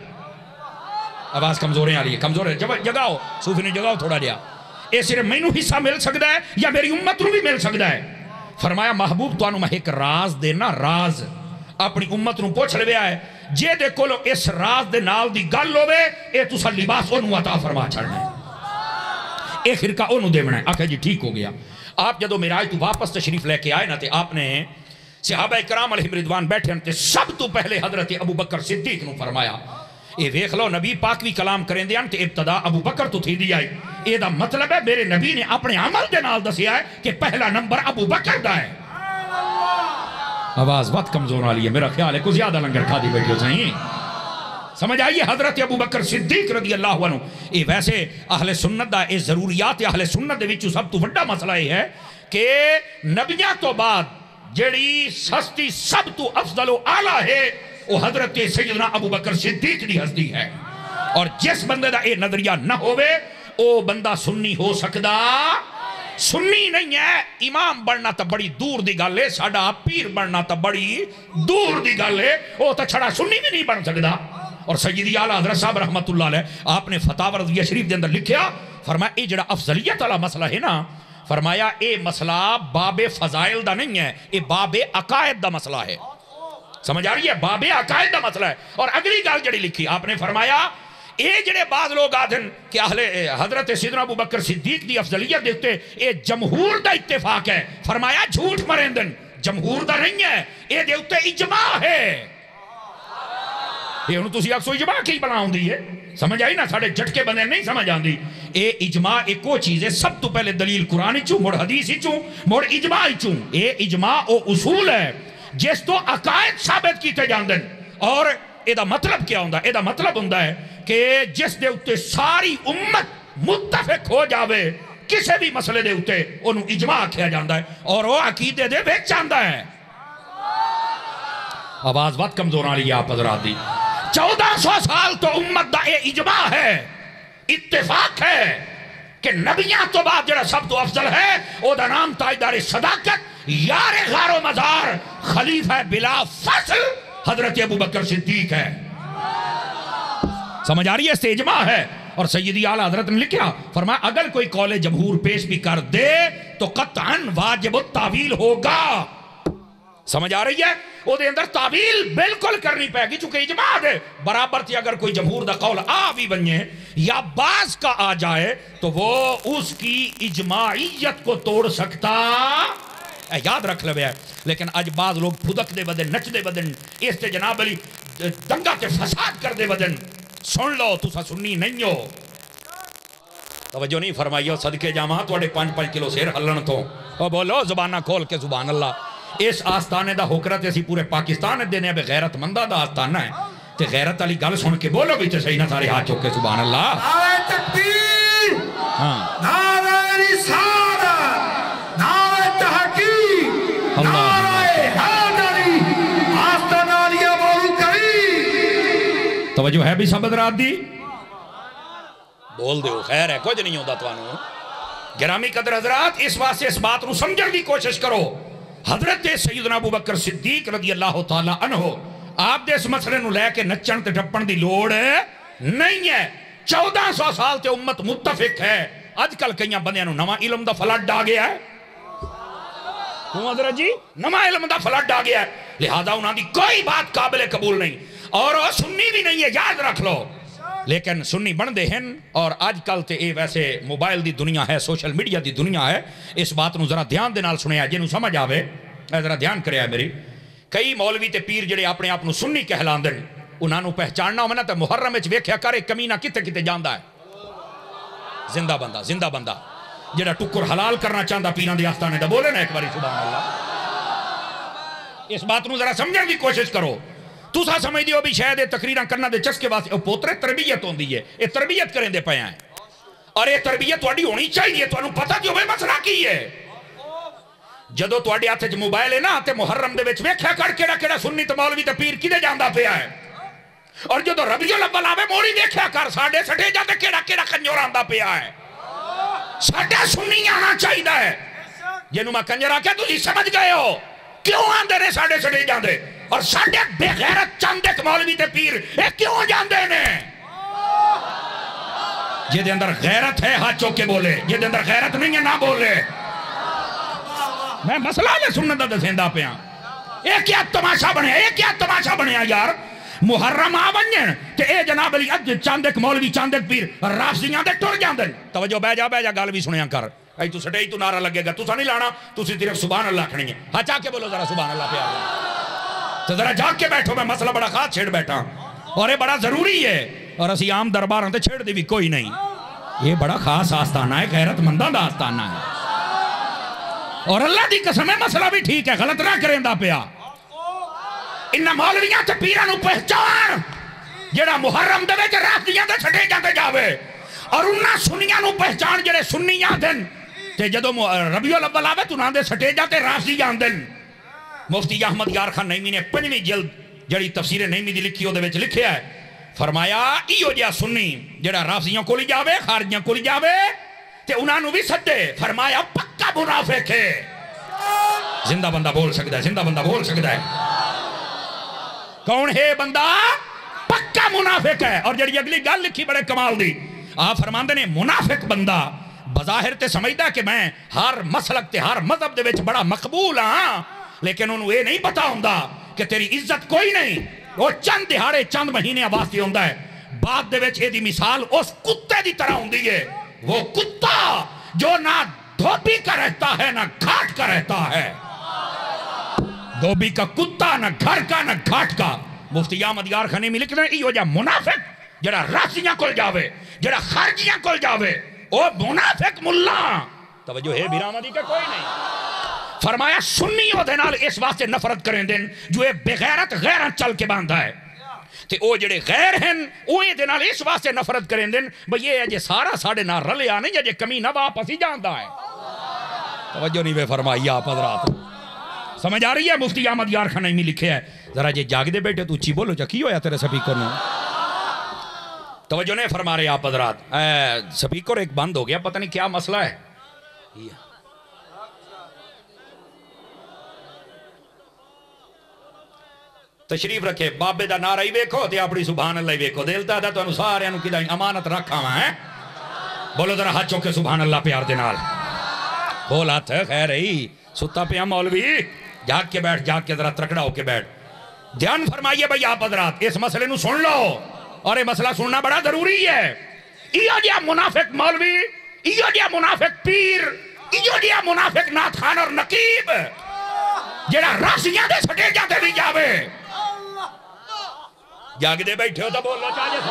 آواز کمزوریں آ رہی ہے، کمزور ہے، جگاؤ صوفی نے جگاؤ تھوڑا جیا. یہ صرف میں نو حصہ مل سکتا ہے یا میری امت نو بھی مل سکتا ہے؟ فرمایا محبوب تو انو میں ایک راز دینا، راز اپنی امت نو پوچھ لے آئے جے دے کولو اس راز دے نال دی گل ہوئے اے تو سا لباس انو عطا فرما چھڑنا ہے، اے خرقہ انو دیونا ہے. آکھا جی ٹھیک ہو گیا. آپ جدو معراج تو واپس تشریف لے کے آئے نا تے آپ نے صحابہ کرام علیہ رضوان بیٹھے تے سب تو پہلے حضرت ابو بکر صدیق نو فرمایا اے ویکھ لو نبی پاک بھی کلام کریں دے تے ابتدا ابو بکر تو تھی دی آئی. اے دا مطلب ہے میرے نبی نے اپنے عمل دے نال دسیا ہے کہ پہلا نمبر ابو بکر دا ہے. آواز بہت کمزور والی ہے، میرا خیال ہے کو زیادہ لنگر کھا دی بیٹھے ہو صحیح سمجھ آئیے. حضرت ابو بکر صدیق رضی اللہ عنہ اے ویسے اہل سنت دا اے ضروریات اہل سنت دے وچوں سب تو بڑا مسئلہ یہ ہے کہ نبیاں تو بعد جڑی سستی سب تو افضل و اعلیٰ ہے وہ حضرت سیدنا ابو بکر صدیق دی ہستی ہے. اور جس بندے دا اے نظریہ نہ ہوئے او بندہ سنی ہو سکدا سنی نہیں ہے. امام بننا تا بڑی دور دی گل ہے، ساڑا پیر بننا تا بڑی دور دی گل ہے، او تا چھڑا سنی بھی نہیں بن سکدا. اور سیدی اعلیٰ حضرت صاحب رحمت اللہ علیہ آپ نے فتاوی رضویہ شریف دے اندر لکھیا، فرمایا اے جڑا افضلیت والا مسئلہ ہے نا، فرمایا اے مسئلہ باب فضائل دا نہیں ہے، اے باب عقائد دا مسئلہ ہے. سمجھ آ رہی ہے؟ باب عقائد دا مسئلہ ہے. اور اگلی گال جڑی لکھی آپ نے فرمایا اے جڑے بعض لوگ آدھن کہ اہل حضرت سیدنا ابو بکر صدیق دی افضلیت دیکھتے اے جمہور دا اتفاق ہے. فرمایا جھوٹ مرندن، جمہور دا نہیں ہے، اے دیکھتے اجماع ہے. یہ انہوں تو سی اکسو اجماع کی بناؤں دی ہے، سمجھ آئی نا؟ ساڑھے جھٹکے بندے نہیں سمجھ آن دی. اے اجماع ایک وہ چیز ہے، سب تو پہلے دلیل قرآن چوں، مڑ حدیث چوں، مڑ اجماع چوں. اے اجماع او اصول ہے جس تو عقائد ثابت کیتے جاندے اور ایدہ مطلب کیا ہوندہ ہے؟ ایدہ مطلب ہوندہ ہے کہ جس دے اتے ساری امت متفق ہو جاوے کسے بھی مسئلے دے اتے انہوں اجماع کیا جاندہ ہے اور وہ عقیدے دے بیچ جاندہ ہے. آواز بات کمزور آ رہی ہے آپ حضرات دی. چودہ سو سال تو امت دا اے اجماع ہے، اتفاق ہے کہ نبیاں تو بعد جڑا سب تو افضل ہے او دا نام تاجدار صداقت یار غار و مزار خلیفہ بلا فصل حضرت ابو بکر صدیق ہے. سمجھ آ رہی ہے؟ اس سے اجماع ہے. اور سیدی اعلیٰ حضرت نے لکھا فرمایا اگر کوئی قول جمہور پیش بھی کر دے تو قطعاً واجب التعویل ہوگا. سمجھ آ رہی ہے؟ وہ دے اندر تعویل بالکل کرنی پائے گی چونکہ اجماع دے برابر تھی. اگر کوئی جمہور دا قول آ بھی بنیے یا بعض کا آ جائے تو وہ اس کی اجماعیت کو توڑ سکتا یاد رکھ لے ہے. لیکن آج بعض لوگ پھدک دے بدن نچ دے بدن اس تے جناب علی دنگا تے فساد کر دے بدن. سن لو تسا سنی نہیں ہو. توجہ نہیں فرمائی ہو صدقے جامعہ توڑے پانچ پانچ کلو سیر ہلن تو اور بولو زبانہ کھول کے سبحان اللہ. اس آستانے دا حکرت اسی پورے پاکستان دینے بے غیرت مندہ دا آستانہ ہے تے غیرت علی گل سن کے بولو بھی تے صحیح نہ سارے ہاتھ چوکے سبحان اللہ. نعرہ تکبیر، نعرہ رسالت، نعرہ تحقیق، نعرہ حیدری، آستانہ علی ابو کریم. توجہ ہے بھی سب حضرات دی؟ بول دیو خیر ہے کچھ نہیں ہوتا توانو. گرامی قدر حضرات اس واسطے اس بات نو سمجھن دی کوشش کرو. حضرت سیدنا ابو بکر صدیق رضی اللہ تعالیٰ عنہ آپ دے اس مسئلے نو لے کے نچن تے ٹپن دی لوڑ نہیں ہے. چودہ سو سال تے امت متفق ہے. آج کل کئیاں بندیاں نو نواں علم دا فلٹ آ گیا ہے. کیوں حضرت جی؟ نواں علم دا فلٹ آ گیا ہے لہذا انہاں دی کوئی بات قابل قبول نہیں اور وہ سنی بھی نہیں ہے یاد رکھ لو. لیکن سنی بن دے ہیں اور آج کل تے اے ویسے موبائل دی دنیا ہے سوشل میڈیا دی دنیا ہے. اس بات نو ذرا دھیان دے نال سنیا جنوں سمجھ آوے ذرا دھیان کریا میری. کئی مولوی تے پیر جڑے اپنے آپ نو سنی کہلاندے انہاں نو پہچاننا ہونا تے محرم وچ ویکھیا کرے کمینہ کتے کتے جاندا ہے. زندہ بندہ زندہ بندہ جڑا ٹکر حلال کرنا چاہندا پیراں دے آستانے دا بولے نا ایک باری سبحان اللہ. اس بات نو ذرا سمجھن دی کوشش کرو. تسا سمجھ دیو بھی شاید تقریراں کرنا دے چسکے واسطے پوترے تربیت ہوندی ہے. اے تربیت کریں دے پے ہیں اور اے تربیت تہاڈی ہونی چاہیے. تانوں پتہ جو ہے مسئلہ کی ہے. جدو تہاڈے ہاتھ وچ موبائل ہے نا تے محرم دے وچ ویکھیا کر کیڑا کیڑا سنی تے مولوی تے پیر کدے جاندا پیا ہے. اور جدو ربیع الاول آوے موڑی ویکھیا کر ساڈے سٹے جاندے کیڑا کیڑا کنجر آندا پیا ہے. ساڈا سنی آنا چاہیے ہے. جنوں میں کنجر آکھیا تسی سمجھ گئے ہو کیوں آندے نے ساڈے سٹے جاندے اور ساڈے بے غیرت چند ایک مولوی تے پیر اے کیوں جاندے نے. جے دے اندر غیرت ہے ہاتھ چوک کے بولے. جے دے اندر غیرت نہیں ہے نہ بولے. میں مسئلہ لے سننے دا دسیندا پیاں. اے کیا تماشا بنیا اے کیا تماشا بنیا یار. محرم آ ونجن تے اے جناب علی اج چند ایک مولوی چند ایک پیر رافضیاں دے ٹر جاندے. توجہ بہ جا بہ جا گل بھی سنیا کر. اے تو سٹے تو نعرہ لگے گا تساں نہیں لانا تسی صرف سبحان اللہ کھڑی ہے. ہاں چا کے بولو ذرا سبحان اللہ پیا. تو ذرا جاگ کے بیٹھو میں مسئلہ بڑا خاص چھیڑ بیٹھا اور یہ بڑا ضروری ہے اور اسی عام دربار ہوں تے چھیڑ دی بھی کوئی نہیں. یہ بڑا خاص آستانہ ہے غیرت منداں دا آستانہ ہے اور اللہ دی قسم ہے مسئلہ بھی ٹھیک ہے غلط نہ کریں دا پیا. انہاں مولویاں تے پیراں نو پہچان جڑا محرم دے وچ رافضیاں دے چھٹے جاندے جاوے اور انہاں سنیاں نو پہچان جڑے سنیاں دن تے جدوں ربیع الاول آوے تو انہاں دے چھٹے جاتے رافضیاں دن. مفتی احمد یار خان نعیمی نے پنجویں جلد جڑی تفسیر نعیمی دی لکھی دے وچ لکھیا ہے فرمایا ایو جیا سنی جڑا رافضیاں کول جاوے خارجیاں کول جاوے تے انہاں نو بھی سدے فرمایا پکا منافق ہے. زندہ بندہ بول سکدا ہے زندہ بندہ بول سکدا ہے. کون ہے بندہ پکا منافق ہے. اور جڑی اگلی گل لکھی بڑے کمال دی آپ فرماندے نے منافق بندہ بظاہر تے سمجھدا کہ میں ہر مسلک تے ہر مذہب دے وچ بڑا مقبول ہاں لیکن انہوں یہ نہیں پتا ہوندہ کہ تیری عزت کوئی نہیں. وہ چند دہاڑے چند مہینے واسطے ہوندہ ہے. بعد دے وچ یہ دی مثال اس کتے دی طرح ہوندی ہے. وہ کتا جو نہ دھوبی کا رہتا ہے نہ گھاٹ کا رہتا ہے. دھوبی کا کتا نہ گھر کا نہ گھاٹ کا. مفتی احمد یار خان نعیمی لکھ رہے ہیں یہ جا منافق جڑا رافضیاں کول جاوے جڑا خارجیاں کول جاوے او منافق ملا. توجہ ہے بیرامدی کا کوئی نہیں. فرمایا سنی او دے نال اس واسطے نفرت کریں دن جو اے بغیرت غیرت چل کے باندھا ہے تے او جڑے غیر ہیں اوے دے نال اس واسطے نفرت کریں دن بھئی یہ اجے سارا ساڑے نال رلیا نہیں اجے کمینہ واپس ہی جاندا ہے. توجہ نہیں بے فرمائی آپ حضرات سمجھ آ رہی ہے؟ مفتی احمد یار خان نعیمی لکھے ہے ذرا جے جاگ دے بیٹے تو اچھی بولو چا کی ہویا تیرے سپیکر نے توجہ نہیں فرما رہے آپ حضرات سپیکر ایک بند ہو گیا پتہ نہیں کیا مسئلہ ہے. تشریف رکھے بابے دا نعرہ ہی ویکھو تے اپنی سبحان اللہ ہی ویکھو دلتا دا تو انہوں سارے انہوں کی امانت رکھا ہوا ہے. بولو ذرا ہاتھ چوکے سبحان اللہ پیار دے نال بول ہاتھ خیر ہی ستا پہ مولوی جاگ کے بیٹھ جاگ کے ذرا ترکڑا ہو کے بیٹھ. دھیان فرمائیے بھئی آپ حضرات اس مسئلے نو سن لو اور یہ مسئلہ سننا بڑا ضروری ہے. ایو جیا منافق مولوی ایو جیا منافق پیر ایو جیا منافق نات خان اور نقیب جڑا راسیاں دے سٹے جاتے بھی جاوے جاگ دے بیٹھے ہو تو بولنا چاہیے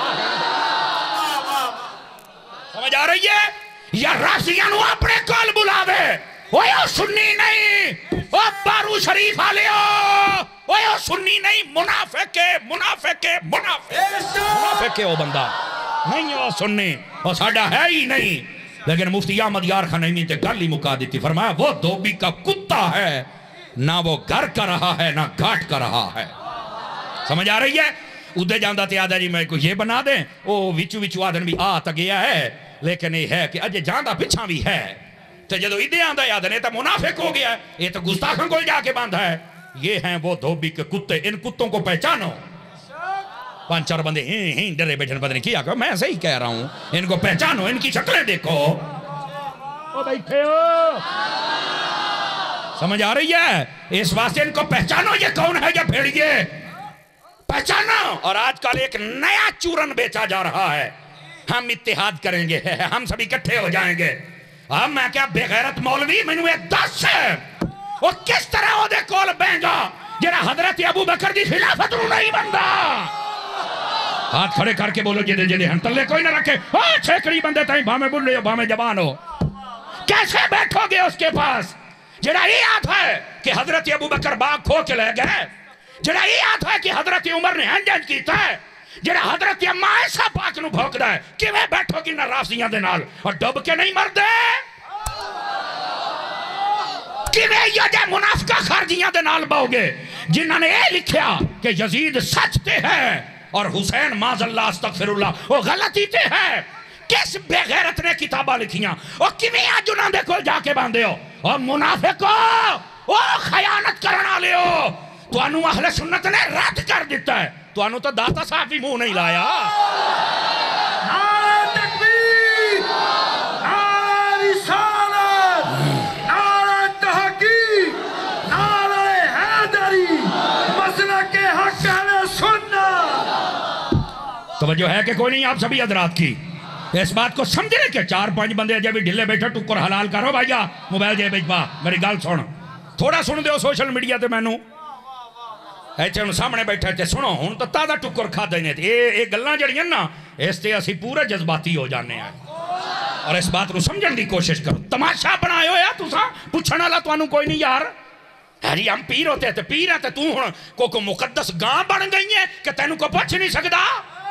سمجھ آ رہی ہے یا راسیاں نو اپنے کول بلاوے اوہ سنی نہیں او بارو شریف آلیو اوہ سنی نہیں منافق ہے منافق ہے منافق منافق ہے او بندہ نہیں او سنی او ساڑا ہے ہی نہیں. لیکن مفتی احمد یار خان نعیمی تے گل ہی مکا دیتی فرمایا وہ دھوبی کا کتا ہے نہ وہ گھر کا رہا ہے نہ گھاٹ کا رہا ہے. سمجھ آ رہی ہے؟ ادھے جاندہ تے آدھا جی میں کو یہ بنا دیں او وچو وچو آدھن بھی آ تا گیا ہے لیکن یہ ہے کہ اجے جاندہ پچھا بھی ہے تو جدو ادھے آندہ یادن یہ تو منافق ہو گیا ہے یہ تو گستاخن کو جا کے باندھا ہے. یہ ہیں وہ دھوبی کے کتے ان کتوں کو پہچانو. پانچ چار بندے ہین ہین ڈرے بیٹھن پتہ نہیں کیا کہ میں صحیح کہہ رہا ہوں ان کو پہچانو ان کی شکلیں دیکھو او بیٹھے ہو سمجھ آ رہی ہے اس واسطے ان کو پہچانو یہ کون ہے یہ بھیڑیے پہچانو. اور آج کل ایک نیا چورن بیچا جا رہا ہے ہم اتحاد کریں گے ہم سب اکٹھے ہو جائیں گے. اب میں کیا بے غیرت مولوی میں نے ایک دس ہے وہ کس طرح ہو دے کول بینگا جنہا حضرت ابو بکر دی خلافت رو نہیں بندہ ہاتھ کھڑے کر کے بولو جدے جدے ہن تلے کوئی نہ رکھے ہاں چھیکڑی بندے تائیں بھامے بول رہے ہو بھامے جبان ہو کیسے بیٹھو گے اس کے پاس جنہا یہ یاد ہے کہ حضرت ابو بکر باغ کھو کے لے گئے جنہا یہ یاد ہے کہ حضرت عمر نے ہنجن کیتا ہے جنہا حضرت اماں ایسا پاک نو بھوک دا ہے کہ وہ بیٹھو گی نہ راسیاں دے نال اور ڈب کے نہیں مر دے کہ وہ یہ جے منافقہ خارجیاں دے نال باؤ گے جنہاں نے یہ لکھیا کہ یزید سچتے ہیں اور حسین معاذ اللہ استغفر اللہ وہ غلطی تے ہے. کس بے غیرت نے کتابہ لکھیاں اور کمی آجنہ دے کو جا کے باندھے ہو اور منافقو وہ خیانت کرنا لے ہو تو انو اہل سنت نے رد کر دیتا ہے تو انو تو داتا صاحب بھی منہ نہیں لایا. نعرہ تکبیر نعرہ رسالت نعرہ تحقیق نعرہ حیدری مسلک حق اہل سنت. توجہ ہے کہ کوئی نہیں آپ سبھی حضرات کی اس بات کو سمجھنے کے چار پانچ بندے جب بھی ڈھلے بیٹھا ٹکر حلال کرو بھائی جا موبائل جے بیچ با میری گل سن تھوڑا سن دیو سوشل میڈیا تے میں نو ایچے انہوں سامنے بیٹھے تھے سنو ہون تو تازہ ٹکر کھا دینے تھے اے گلنا جڑی ہیں نا اس تے اسی پورے جذباتی ہو جانے ہیں اور اس بات کو سمجھن دی کوشش کرو. تماشا بنائے ہو یا تو سا پوچھنا لا تو انہوں کوئی نہیں یار ارے ہم پیر ہوتے تھے پیر ہیں تو ہوں کو کو مقدس گاں بڑھ گئی ہیں کہ تینوں کو پوچھ نہیں سکتا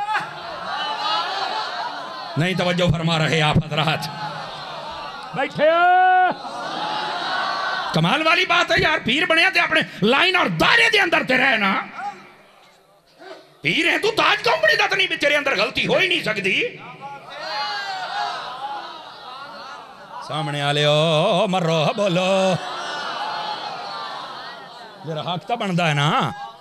نہیں توجہ فرما رہے آپ حضرات بیٹھے کمال والی بات ہے یار پیر بنیا تھے اپنے لائن اور دائرے دے اندر تے رہنا پیر ہیں تو تاج کمپنی دا نہیں بھی تیرے اندر غلطی ہو ہی نہیں سکتی. سامنے آلے ہو مرو بولو میرا حق تا بندہ ہے نا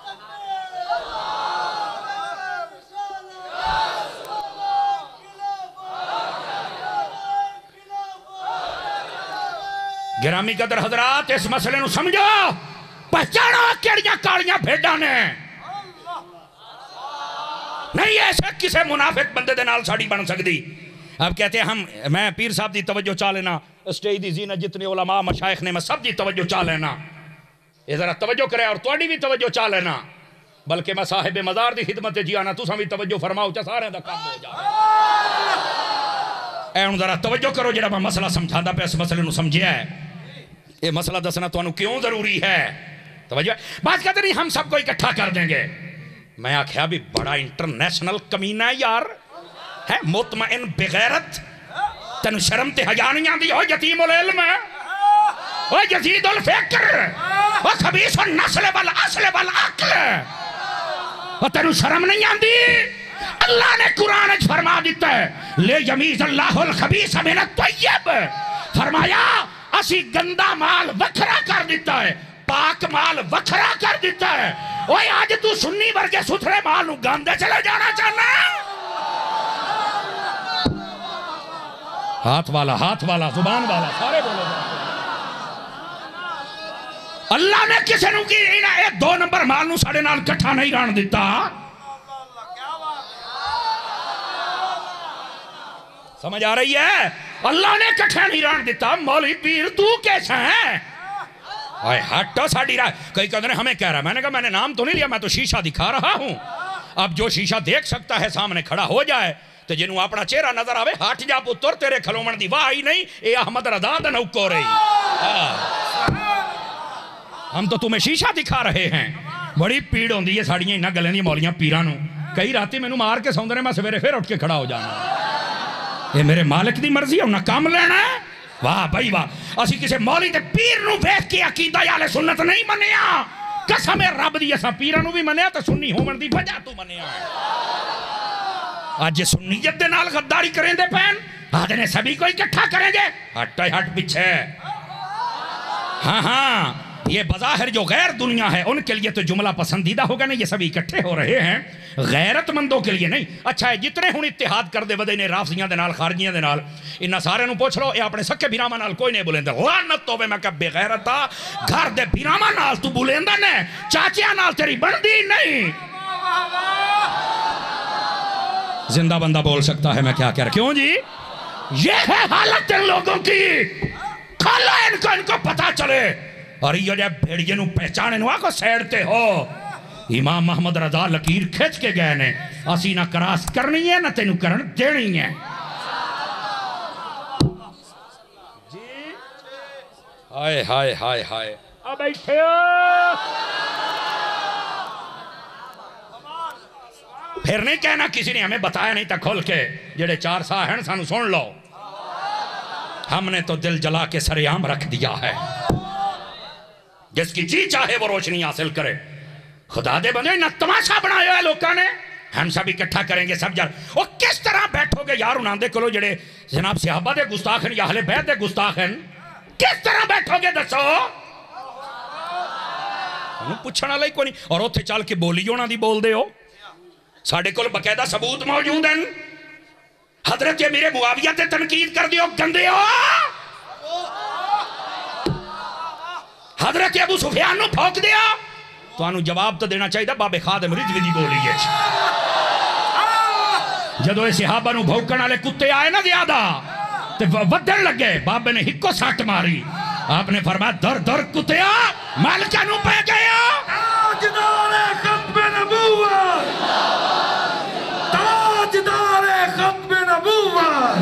گرامی قدر حضرات اس مسئلے نو سمجھو پہچانو کیڑیاں کالیاں بھیڈاں نے نہیں ایسے کسے منافق بندے دے نال ساڑی بن سکتی. اب کہتے ہیں ہم میں پیر صاحب دی توجہ چاہ لینا اسٹیج دی زینت جتنے علماء مشایخ نے میں سب دی توجہ چاہ لینا یہ ذرا توجہ کرے اور توڑی بھی توجہ چاہ لینا بلکہ میں صاحب مزار دی خدمت جی آنا تو ساں بھی توجہ فرماؤ چا سارے دا کام ہو جائے. اے ان ذرا توجہ کرو جڑا میں مسئلہ سمجھا دا پہ اس مسئلے نو سمجھیا ہے یہ مسئلہ دسنا تو انہوں کیوں ضروری ہے؟ توجہ بات کہتے نہیں ہم سب کو اکٹھا کر دیں گے. میں آکھیا بھی بڑا انٹرنیشنل کمینہ ہے یار, ہے مطمئن بغیرت, تنو شرم تے حیا نہیں آندی, او یتیم العلم, او یزید الفکر, او خبیث النسل والاصل والعقل, او تنو شرم نہیں آندی. اللہ نے قرآن اچھ فرما دیتا ہے لے یمیز اللہ الخبیث من الطیب, فرمایا اسی گندہ مال وکھرا کر دیتا ہے, پاک مال وکھرا کر دیتا ہے. اوہ آج تو سنی ورگے ستھرے مال نو گاندے چلے جانا چاہنا. ہاتھ والا, ہاتھ والا, زبان والا, سارے بولو. اللہ نے کسے نو کی ایک دو نمبر مال نو ساڑے نال کٹھا نہیں ران دیتا. سمجھ آ رہی ہے؟ اللہ نے کٹھا نہیں ران دیتا. مولوی پیر تو کیسا ہے؟ آئے ہٹو ساڑی رہا. کئی قدر ہمیں کہہ رہا ہے. میں نے کہا میں نے نام تو نہیں لیا, میں تو شیشہ دکھا رہا ہوں. اب جو شیشہ دیکھ سکتا ہے سامنے کھڑا ہو جائے تو جنہوں اپنا چہرہ نظر آوے, ہٹ جا پتر تیرے کھلومن دی واہ ہی نہیں, اے احمد رضا دا نوکو رہی. ہم تو تمہیں شیشہ دکھا رہے ہیں. بڑی پیڑ ہوندی ہے ساڑیاں انہا گلیں دی مولیاں پیرانوں. کئی راتی میں نو مار کے سوندرے میں سویرے پھر اٹھ کے کھڑا ہو جانا. یہ میرے مالک دی مرضی ہے, انہا کام لینا ہے. واہ بھائی واہ, اسی کسے مولی دے پیر نو بیٹھ کے عقیدہ یا لے سنت نہیں منیا. قسم رب دی ایسا پیرانو بھی منیا تو سنی ہومن دی وجہ تو منیا. آج سنیت دے نال غداری کریں دے پین, آج نے سبھی کو اکٹھا کریں گے. ہٹ ہٹ پیچھے. ہاں ہاں یہ بظاہر جو غیر دنیا ہے ان کے لیے تو جملہ پسندیدہ ہوگا نہیں, یہ سبھی اکٹھے ہو رہے ہیں, غیرت مندوں کے لیے نہیں. اچھا ہے جتنے ہون اتحاد کر دے ودے نے رافضیاں دے نال خارجیاں دے نال, انہا سارے نو پوچھ لو, اے اپنے سکے بیراما نال کوئی نہیں بولیں دے. لعنت تو بے میں کہا بے غیرتا, گھر دے بیراما نال تو بولیں دے نے, چاچیاں نال تیری بندی نہیں. زندہ بندہ بول سکتا ہے میں کیا کہہ رہا. کیوں جی؟ یہ ہے حالت ان لوگوں کی. کھالا ان کو ان کو پتا چلے. اور یہ جب بھیڑیے نو پہچانے نو آکو سیڑتے ہو. امام محمد رضا لکیر کھچ کے گئے نے, اسی نہ کراس کرنی ہے نہ تینو کرن دینی ہے. جی ہائے ہائے ہائے ہائے اب بیٹھے ہو. پھر نہیں کہنا کسی نے ہمیں بتایا نہیں تھا کھول کے, جڑے چار سا ہیں سانو سن لو. ہم نے تو دل جلا کے سریام رکھ دیا ہے. جس کی جی چاہے وہ روشنی حاصل کرے. خدا دے بندے نہ تماشا بنایا ہے لوکاں نے. ہم سب اکٹھا کریں گے سب جان. اور کس طرح بیٹھو گے یار انہاں دے کلو جڑے جناب صحابہ دے گستاخ ہیں یا اہل بیت دے گستاخ ہیں, کس طرح بیٹھو گے دسو؟ انہوں پوچھنا لئی کوئی نہیں. اور اتھے چال کے بولی ہونا دی بول دے ہو. ساڑھے کل بقیدہ ثبوت موجود ہیں. حضرت امیر معاویہ تے تنقید کر دیو گندے ہو. حضرت ابو سفیان نو پھوک دیا تو انہوں جواب تو دینا چاہیے باب خادم رجوی دی بولی ہے. جدو اے صحابہ نو بھوکن آلے کتے آئے نا زیادہ تے ودن لگے, باب نے ہکو ساٹھ ماری. آپ نے فرمایا در در کتیا مالکہ نو پہ گیا. تاجدار ختم نبوت, تاجدار ختم نبوت,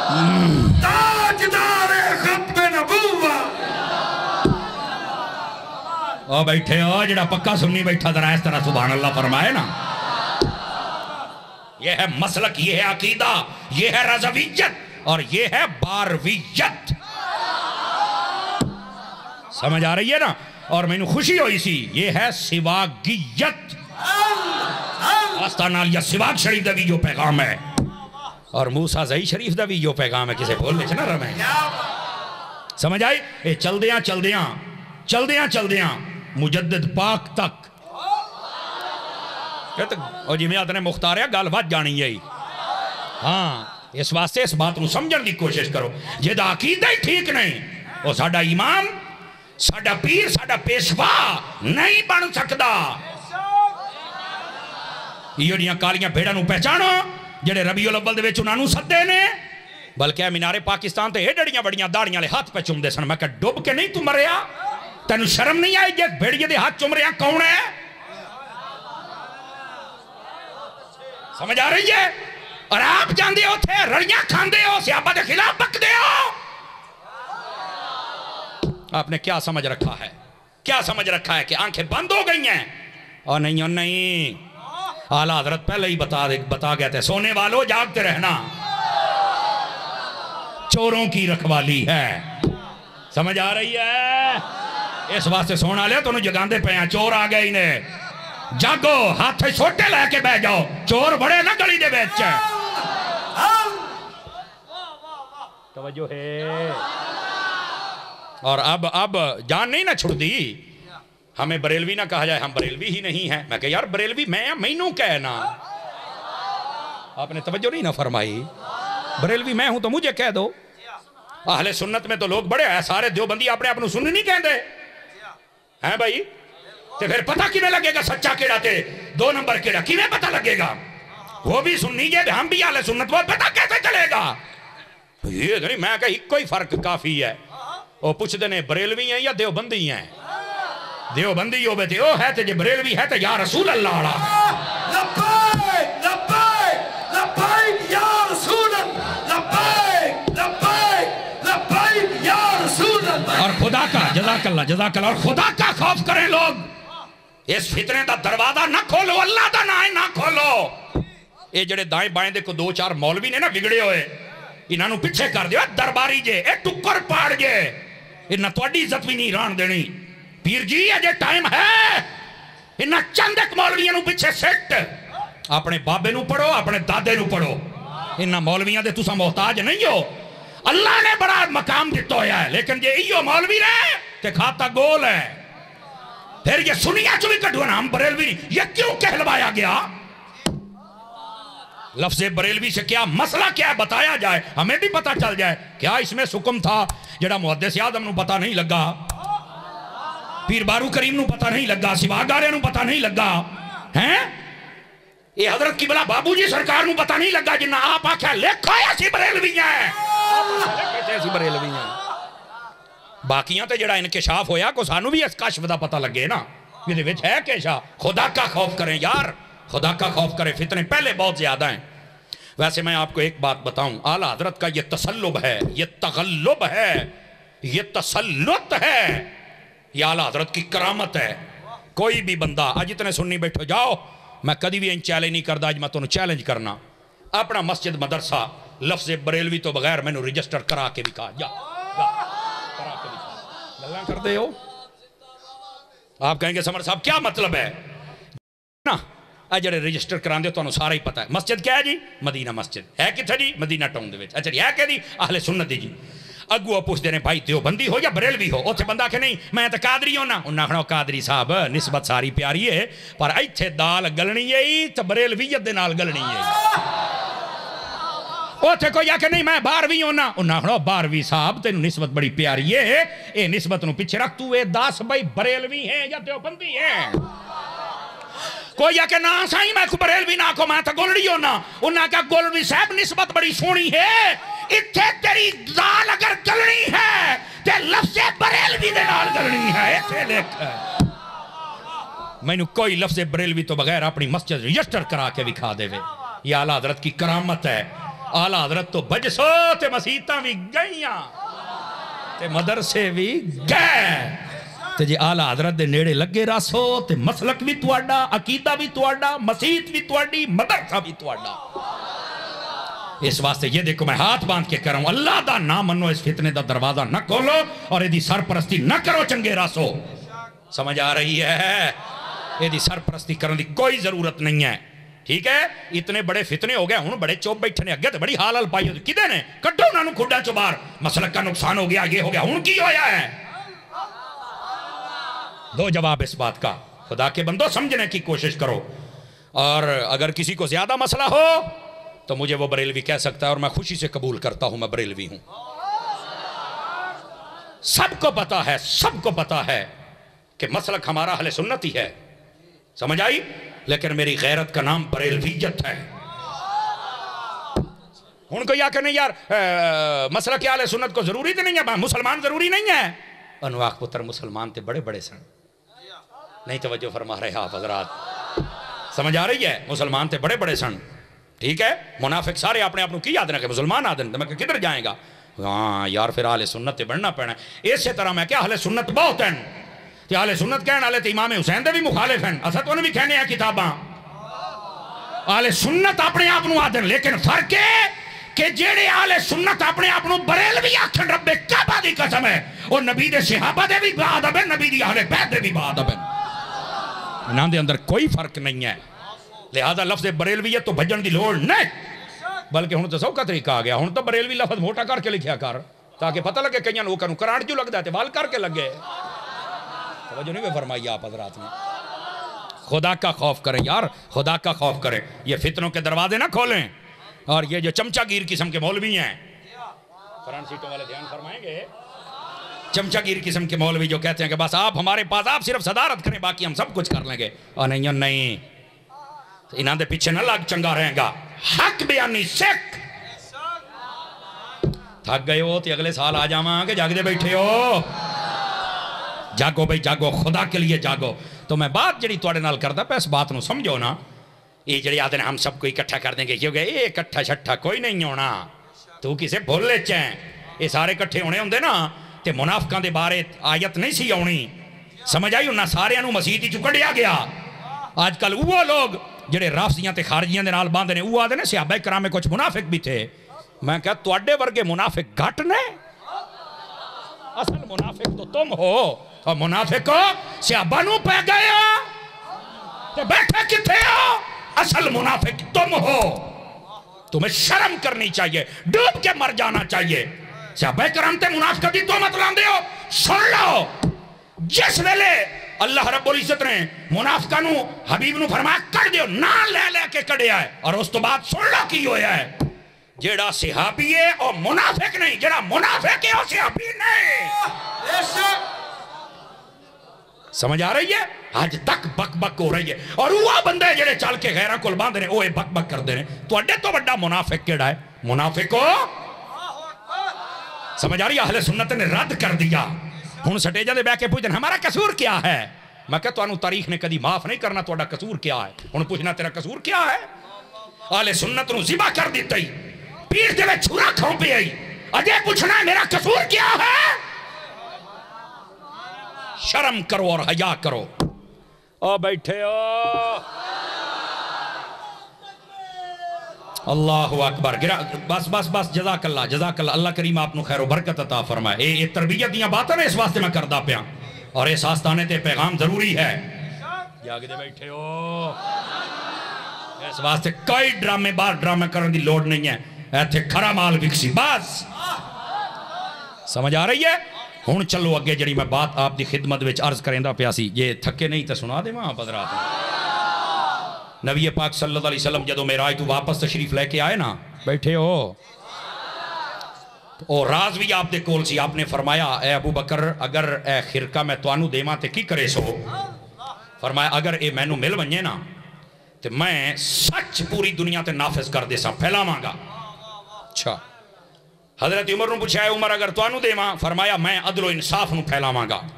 تاجدار ختم نبوت. او بیٹھے ہو جڑا پکا سنی بیٹھا ذرا اس طرح سبحان اللہ فرمائے نا. یہ ہے مسلک, یہ ہے عقیدہ, یہ ہے رضویت اور یہ ہے بارویت. سمجھ آ رہی ہے نا. اور میں نے خوشی ہوئی سی, یہ ہے سواگیت. آستانال یا سواگ شریف دا بھی جو پیغام ہے, اور موسیٰ زئی شریف دا بھی جو پیغام ہے. کسے بولنے چھنا رہے ہیں. سمجھ آئی؟ اے چل دیاں چل دیاں چل دیاں چل دیاں مجدد پاک تک. کہتے او جی میں آدھنے مختاریہ گال بات جانی یہی. ہاں اس واسطے اس بات نو سمجھن دی کوشش کرو. یہ دا عقیدہ ہی ٹھیک نہیں. وہ ساڑھا امام, ساڑھا پیر, ساڑھا پیشوا نہیں بن سکدا. یہ جیاں کالیاں بھیڑا نو پہچانو جڑے ربیع الاول دے وچ انہاں نو سدے نے. بلکہ مینارے پاکستان تے ایڈڑیاں بڑیاں داڑیاں لے ہاتھ پہ چوم دے سن. میں کہا ڈوب کے نہیں تو مریا, تینو شرم نہیں آئی جے بھیڑیے دے ہاتھ چوم رہا کون ہے؟ سمجھ آ رہی ہے؟ اور آپ جاندے ہو تھے رڑیاں کھاندے ہو, صحابہ دے خلاف بک دے ہو. آپ نے کیا سمجھ رکھا ہے؟ کیا سمجھ رکھا ہے کہ آنکھیں بند ہو گئی ہیں؟ اور نہیں اور نہیں، اعلیٰ حضرت پہلے ہی بتا بتا گئے تھے، سونے والوں جاگتے رہنا، چوروں کی رکھوالی ہے۔ سمجھ آ رہی ہے؟ اس واسطے سونا لے تو انہوں جگاندے پہ ہیں، چور آ گئے انہیں، جاگو، ہاتھ چھوٹے لے کے بہ جاؤ، چور بڑے نہ گلی دے بیچ ہے۔ توجہ ہے۔ اور اب اب جان نہیں نہ چھڑ دی، ہمیں بریلوی نہ کہا جائے، ہم بریلوی ہی نہیں ہیں۔ میں کہ یار بریلوی میں مینوں کہنا، آپ نے توجہ نہیں نہ فرمائی، بریلوی میں ہوں تو مجھے کہہ دو۔ اہل سنت میں تو لوگ بڑے ہیں، سارے دیوبندی اپنے اپنوں سننی نہیں کہندے ہیں بھائی، تو پھر پتہ کیویں لگے گا سچا کیڑا تے دو نمبر کیڑا، کیویں پتہ لگے گا؟ وہ بھی سننی جے ہم بھی اہل سنت، وہ پتہ کیسے چلے گا؟ یہ نہیں، میں کہ ایک کوئی فرق کافی ہے۔ وہ پوچھ دینے بریلوی ہیں یا دیوبندی ہیں؟ دیوبندی ہو بیتے او ہے تے جے بریلوی ہے تے یا رسول اللہ رہا، لبیک لبیک لبیک یا رسول اللہ، لبیک لبیک لبیک یا رسول اللہ۔ اور خدا کا جزاک اللہ جزاک اللہ، اور خدا کا خوف کریں لوگ، اس فتنے دا دروازہ نہ کھولو، اللہ دا نام نہ کھولو۔ اے جڑے دائیں بائیں دے کو دو چار مولوی نے نا بگڑے ہوئے، انہاں نو پیچھے کر دیو، درباری جے اے ٹکر پاڑ جے، انہاں تواڈی عزت بھی نہیں ران دینی۔ پیر جی اجے ٹائم ہے، انہاں چند ایک مولویاں نو پیچھے سٹ، اپنے بابے نو پڑھو، اپنے دادے نو پڑھو، انہاں مولویاں دے تساں محتاج نہیں ہو، اللہ نے بڑا مقام دیتا ہویا ہے، لیکن یہ ایو مولوی رہے کہ کھاتا گول ہے۔ پھر یہ سنیا چوی کٹھو نا، ہم بریلوی، یہ کیوں کہلوایا گیا؟ لفظ بریلوی سے کیا مسئلہ کیا ہے بتایا جائے، ہمیں بھی پتا چل جائے کیا اس میں سکم تھا جڑا محدث اعظم نو پتا نہیں لگا، پیر بارو کریم نو پتا نہیں لگا، سواگارے نو پتا نہیں لگا، ہیں یہ حضرت قبلہ بابو جی سرکار نو پتا نہیں لگا جنہ آپ آکھا لکھو ایسی بریلوی ہیں، ایسی بریلوی ہیں۔ باقیاں تے جڑا انکشاف ہویا کو سانو بھی اس کشف دا پتا لگے نا، یہ دے وچ ہے کیشا؟ خدا کا خوف کریں یار، خدا کا خوف کریں، فتنے پہلے بہت زیادہ ہیں۔ ویسے میں آپ کو ایک بات بتاؤں، اعلیٰ حضرت کا یہ تسلب ہے، یہ تغلب ہے، یہ تسلط ہے، یہ اعلیٰ حضرت کی کرامت ہے۔ کوئی بھی بندہ آج اتنے سننی بیٹھو جاؤ، میں کدی بھی ان چیلنج نہیں کردا، آج میں تمہیں چیلنج کرنا، اپنا مسجد مدرسہ لفظ بریلوی تو بغیر میں نے رجسٹر کرا کے دکھا، جا کرا کے دکھا، گلاں کر دے ہو۔ آپ کہیں گے سمر صاحب کیا مطلب ہے نا؟ اے جڑے رجسٹر کران دے تو انہوں سارا ہی پتا ہے۔ مسجد کیا ہے جی؟ مدینہ مسجد ہے، کتھا جی؟ مدینہ ٹاؤن دے وچ۔ اچھا جی ہے کہ جی؟ اہل سنت دی جی۔ اگو پوچھ دینے بھائی دیوبندی ہو یا بریلوی ہو؟ اوتھے بندہ کہ نہیں میں تے قادری ہوں نا، انہاں کہنا قادری صاحب نسبت ساری پیاری ہے پر ایتھے دال گلنی ہے تے بریلویت دے نال گلنی ہے۔ اوتھے کوئی آکھے نہیں میں باروی ہوں نا، انہاں کہنا باروی صاحب تینوں نسبت بڑی پیاری ہے، اے نسبت نو پیچھے رکھ تو اے دس بھائی بریلوی ہیں یا دیوبندی ہیں۔ کوئی یا کہ نا سائیں میں کو بریلوی نہ کو میں تا گلڑی ہوں نا، انہاں کہا گلڑی صاحب نسبت بڑی سونی ہے، اتھے تیری دال اگر گلنی ہے تے لفظ بریلوی دے نال گلنی ہے، اتھے لکھ ہے۔ میں نے کوئی لفظ بریلوی تو بغیر اپنی مسجد رجسٹر کرا کے دکھا دے وے، یہ اعلیٰ حضرت کی کرامت ہے۔ اعلیٰ حضرت تو بجسو تے مسیتاں بھی گئیاں تے مدرسے بھی گئے تے جی اعلیٰ حضرت دے نیڑے لگے راسو تے مسلک بھی تواڈا، عقیدہ بھی تواڈا، مسیت بھی تواڈی، مدرسہ بھی تواڈا۔ اس واسطے یہ دیکھو میں ہاتھ باندھ کے کر رہا ہوں، اللہ دا نام منو، اس فتنے دا دروازہ نہ کھولو اور یہ دی سرپرستی نہ کرو چنگے راسو۔ سمجھ آ رہی ہے؟ یہ دی سرپرستی کرنے دی کوئی ضرورت نہیں ہے، ٹھیک ہے؟ اتنے بڑے فتنے ہو گئے ہوں بڑے چوب بیٹھنے اگے تے بڑی حال حال پائی ہوتی کدے نے کٹو انہوں نے کھڈا چو بار، مسلک کا نقصان ہو گیا، یہ ہو گیا، ہوں کی ہویا ہے؟ دو جواب اس بات کا، خدا کے بندو سمجھنے کی کوشش کرو، اور اگر کسی کو زیادہ مسئلہ ہو تو مجھے وہ بریلوی کہہ سکتا ہے اور میں خوشی سے قبول کرتا ہوں میں بریلوی ہوں۔ سب کو پتا ہے، سب کو پتا ہے کہ مسلک ہمارا اہل سنت ہی ہے، سمجھ آئی؟ لیکن میری غیرت کا نام بریلویت ہے۔ ان کو یا کہ نہیں یار مسلک اہل سنت کو ضروری تو نہیں ہے، مسلمان ضروری نہیں ہے۔ انواق پتر مسلمان تے بڑے بڑے سن، نہیں توجہ فرما رہے آپ حضرات، سمجھ آ رہی ہے؟ مسلمان تے بڑے بڑے سن، ٹھیک ہے؟ منافق سارے اپنے آپ کی یاد رکھے مسلمان آدن تو میں کدھر جائیں گا؟ ہاں یار پھر اہل سنت تے بننا پینا. اسی طرح میں کہ اہل سنت بہت ہیں تے اہل سنت کہنے والے تے امام حسین دے بھی مخالف ہیں. اساں تو بھی کہنے ہیں کتاباں اہل سنت اپنے آپ نو آدن, لیکن فرق ہے کہ جیڑے اہل سنت اپنے آپ نو بریلوی آکھن رب کعبہ دی قسم ہے اور نبی دے صحابہ دے بھی بادب ہے, نبی دی اہل بیت دے بھی بادب ہے. انہاں دے اندر کوئی فرق نہیں ہے. لہذا لفظ بریلویت تو بھجن دی لوڑ نہیں, بلکہ ہن تو سو کا طریقہ آ گیا. ہن تو بریلوی لفظ موٹا کر کے لکھیا کر تاکہ پتہ لگے کئیاں لوکاں نوں کراڑ جو لگدا ہے تے وال کر کے لگے. توجہ نہیں فرمائی آپ حضرات نے. خدا کا خوف کریں یار, خدا کا خوف کریں. یہ فتنوں کے دروازے نہ کھولیں. اور یہ جو چمچہ گیر قسم کے مولوی ہیں, فرنٹ سیٹوں والے دھیان فرمائیں گے, چمچہ گیر قسم کے مولوی جو کہتے ہیں کہ بس آپ ہمارے پاس آپ صرف صدارت کریں باقی ہم سب کچھ کر لیں گے. اور نہیں نہیں, انہاں دے پیچھے نہ لگ چنگا رہیں گا. حق بیانی سکھ تھک گئے ہو تے اگلے سال آ جاواں کہ جاگ دے بیٹھے ہو. جاگو بھئی جاگو, خدا کے لیے جاگو. تو میں بات جڑی توڑے نال کردا پہ اس بات نو سمجھو نا. یہ جڑی آدھے ہم سب کو اکٹھا کر دیں گے کیونکہ یہ اکٹھا شٹھا کوئی نہیں ہونا. تو کسے بھول لے چیں یہ سارے کٹھے ہونے ہوندے نا تے منافقاں دے بارے آیت نہیں سی آونی. سمجھ آئی انہاں سارے انہوں مسیح دی چکڑیا گیا. آج کل وہ لوگ جڑے رافضیاں تے خارجیاں دے نال باندھے نے وہ آدھے نے صحابہ کرام میں کچھ منافق بھی تھے. میں کہا توڑے ورگے منافق گھٹ نے, اصل منافق تو تم ہو. اور منافق ہو صحابہ نو پہ گئے تے بیٹھے کتھے ہو, اصل منافق تم ہو. تمہیں شرم کرنی چاہیے, ڈوب کے مر جانا چاہیے. صحابہ کرام تے منافقت دی تہمت لاندے ہو. سن لو جس ویلے اللہ رب العزت نے منافقاں نو حبیب نو فرمایا کر دیو, نہ لے لے کے کڑیا ہے. اور اس تو بعد سن لو کی ہویا ہے, جیڑا صحابی ہے اور منافق نہیں, جیڑا منافق ہے اور صحابی نہیں. سمجھ آ رہی ہے؟ آج تک بک بک ہو رہی ہے. اور وہ بندے جڑے چل کے غیرہ کل باندھے ہیں اوہ بک بک کر دے ہیں. تو اڈے تو بڑا منافق کیڑا ہے, منافق ہو. سمجھ آ رہی ہے؟ اہل سنت نے رد کر دیا. ہن سٹیجاں دے بیٹھ کے پوچھتے ہیں ہمارا قصور کیا ہے. میں کہتا ہوں تاریخ نے کدی معاف نہیں کرنا تہاڈا قصور کیا ہے. ہن پوچھنا تیرا قصور کیا ہے. اہل سنت نو ذبح کر دتا ہی, پیر دے وچ چھرا کھاؤ پہ آئی, اجے پوچھنا ہے میرا قصور کیا ہے. شرم کرو اور حیا کرو. او بیٹھے ہو, اللہ اکبر. بس بس بس جزاک اللہ جزاک اللہ. اللہ کریم آپ نو خیر و برکت عطا فرمائے. اے تربیت دیاں باتاں نے اس واسطے میں کردہ پیا, اور اس آستانے تے پیغام ضروری ہے. جاگ دے بیٹھے ہو, اس واسطے کوئی ڈرامے بار ڈرامے کرنے دی لوڑ نہیں ہے. ایتھے کھرا مال بکسی بس. سمجھ آ رہی ہے؟ ہن چلو اگے جڑی میں بات آپ دی خدمت وچ عرض کریندا پیا سی, یہ تھکے نہیں تے سنا دے وہاں حضرات. نبی پاک صلی اللہ علیہ وسلم جدو معراج تو واپس تشریف لے کے آئے نا, بیٹھے ہو, اور راز بھی آپ دے کول سی. آپ نے فرمایا اے ابو بکر اگر اے خرقہ میں توانو دیواں تے کی کرے سو. فرمایا اگر اے مینوں مل ونجے نا تے میں سچ پوری دنیا تے نافذ کر دے سا, پھیلاواں گا. اچھا, حضرت عمر نو پوچھا ہے عمر اگر توانو دیواں, فرمایا میں عدل و انصاف نو پھیلاواں گا.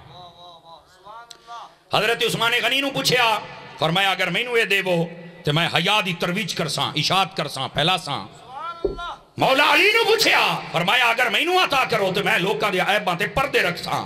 حضرت عثمان غنی نو پوچھا, فرمایا اگر میں نو یہ دے وہ تو میں حیا دی ترویج کرساں, اشاعت کرساں, پھیلاساں. مولا علی نو پوچھا, فرمایا اگر میں نو عطا کرو تو میں لوکاں دے عیباں تے پردے رکھساں.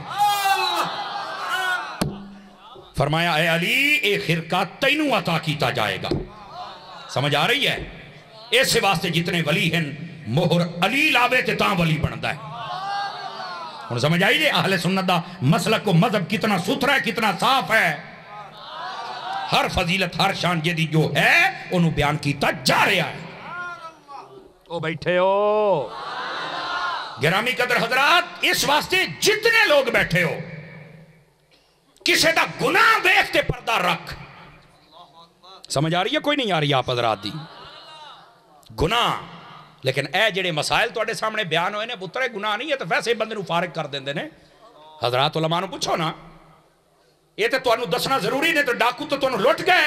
فرمایا اے علی اے خرقہ تینوں عطا کیتا جائے گا. سمجھ آ رہی ہے؟ اس واسطے جتنے ولی ہیں مہر علی لاوے تے تاں ولی بندا ہے. اور سمجھ آئی جے اہل سنت دا مسلک و مذہب کتنا ستھرا ہے, کتنا صاف ہے. ہر فضیلت ہر شان جدی جو ہے انہوں بیان کیتا جا رہا ہے. او بیٹھے ہو گرامی قدر حضرات, اس واسطے جتنے لوگ بیٹھے ہو کسے دا گناہ دیکھتے پردہ رکھ. سمجھ آ رہی ہے کوئی نہیں آ رہی آپ حضرات دی گناہ. لیکن اے جڑے مسائل تو اڈے سامنے بیان ہوئے نے پترے گناہ نہیں ہے تو ویسے بندے نو فارغ کر دیندے نے. حضرات علماء نو پوچھو نا, یہ تو تانوں دسنا ضروری نے, تو ڈاکو تو تانوں لٹ گئے.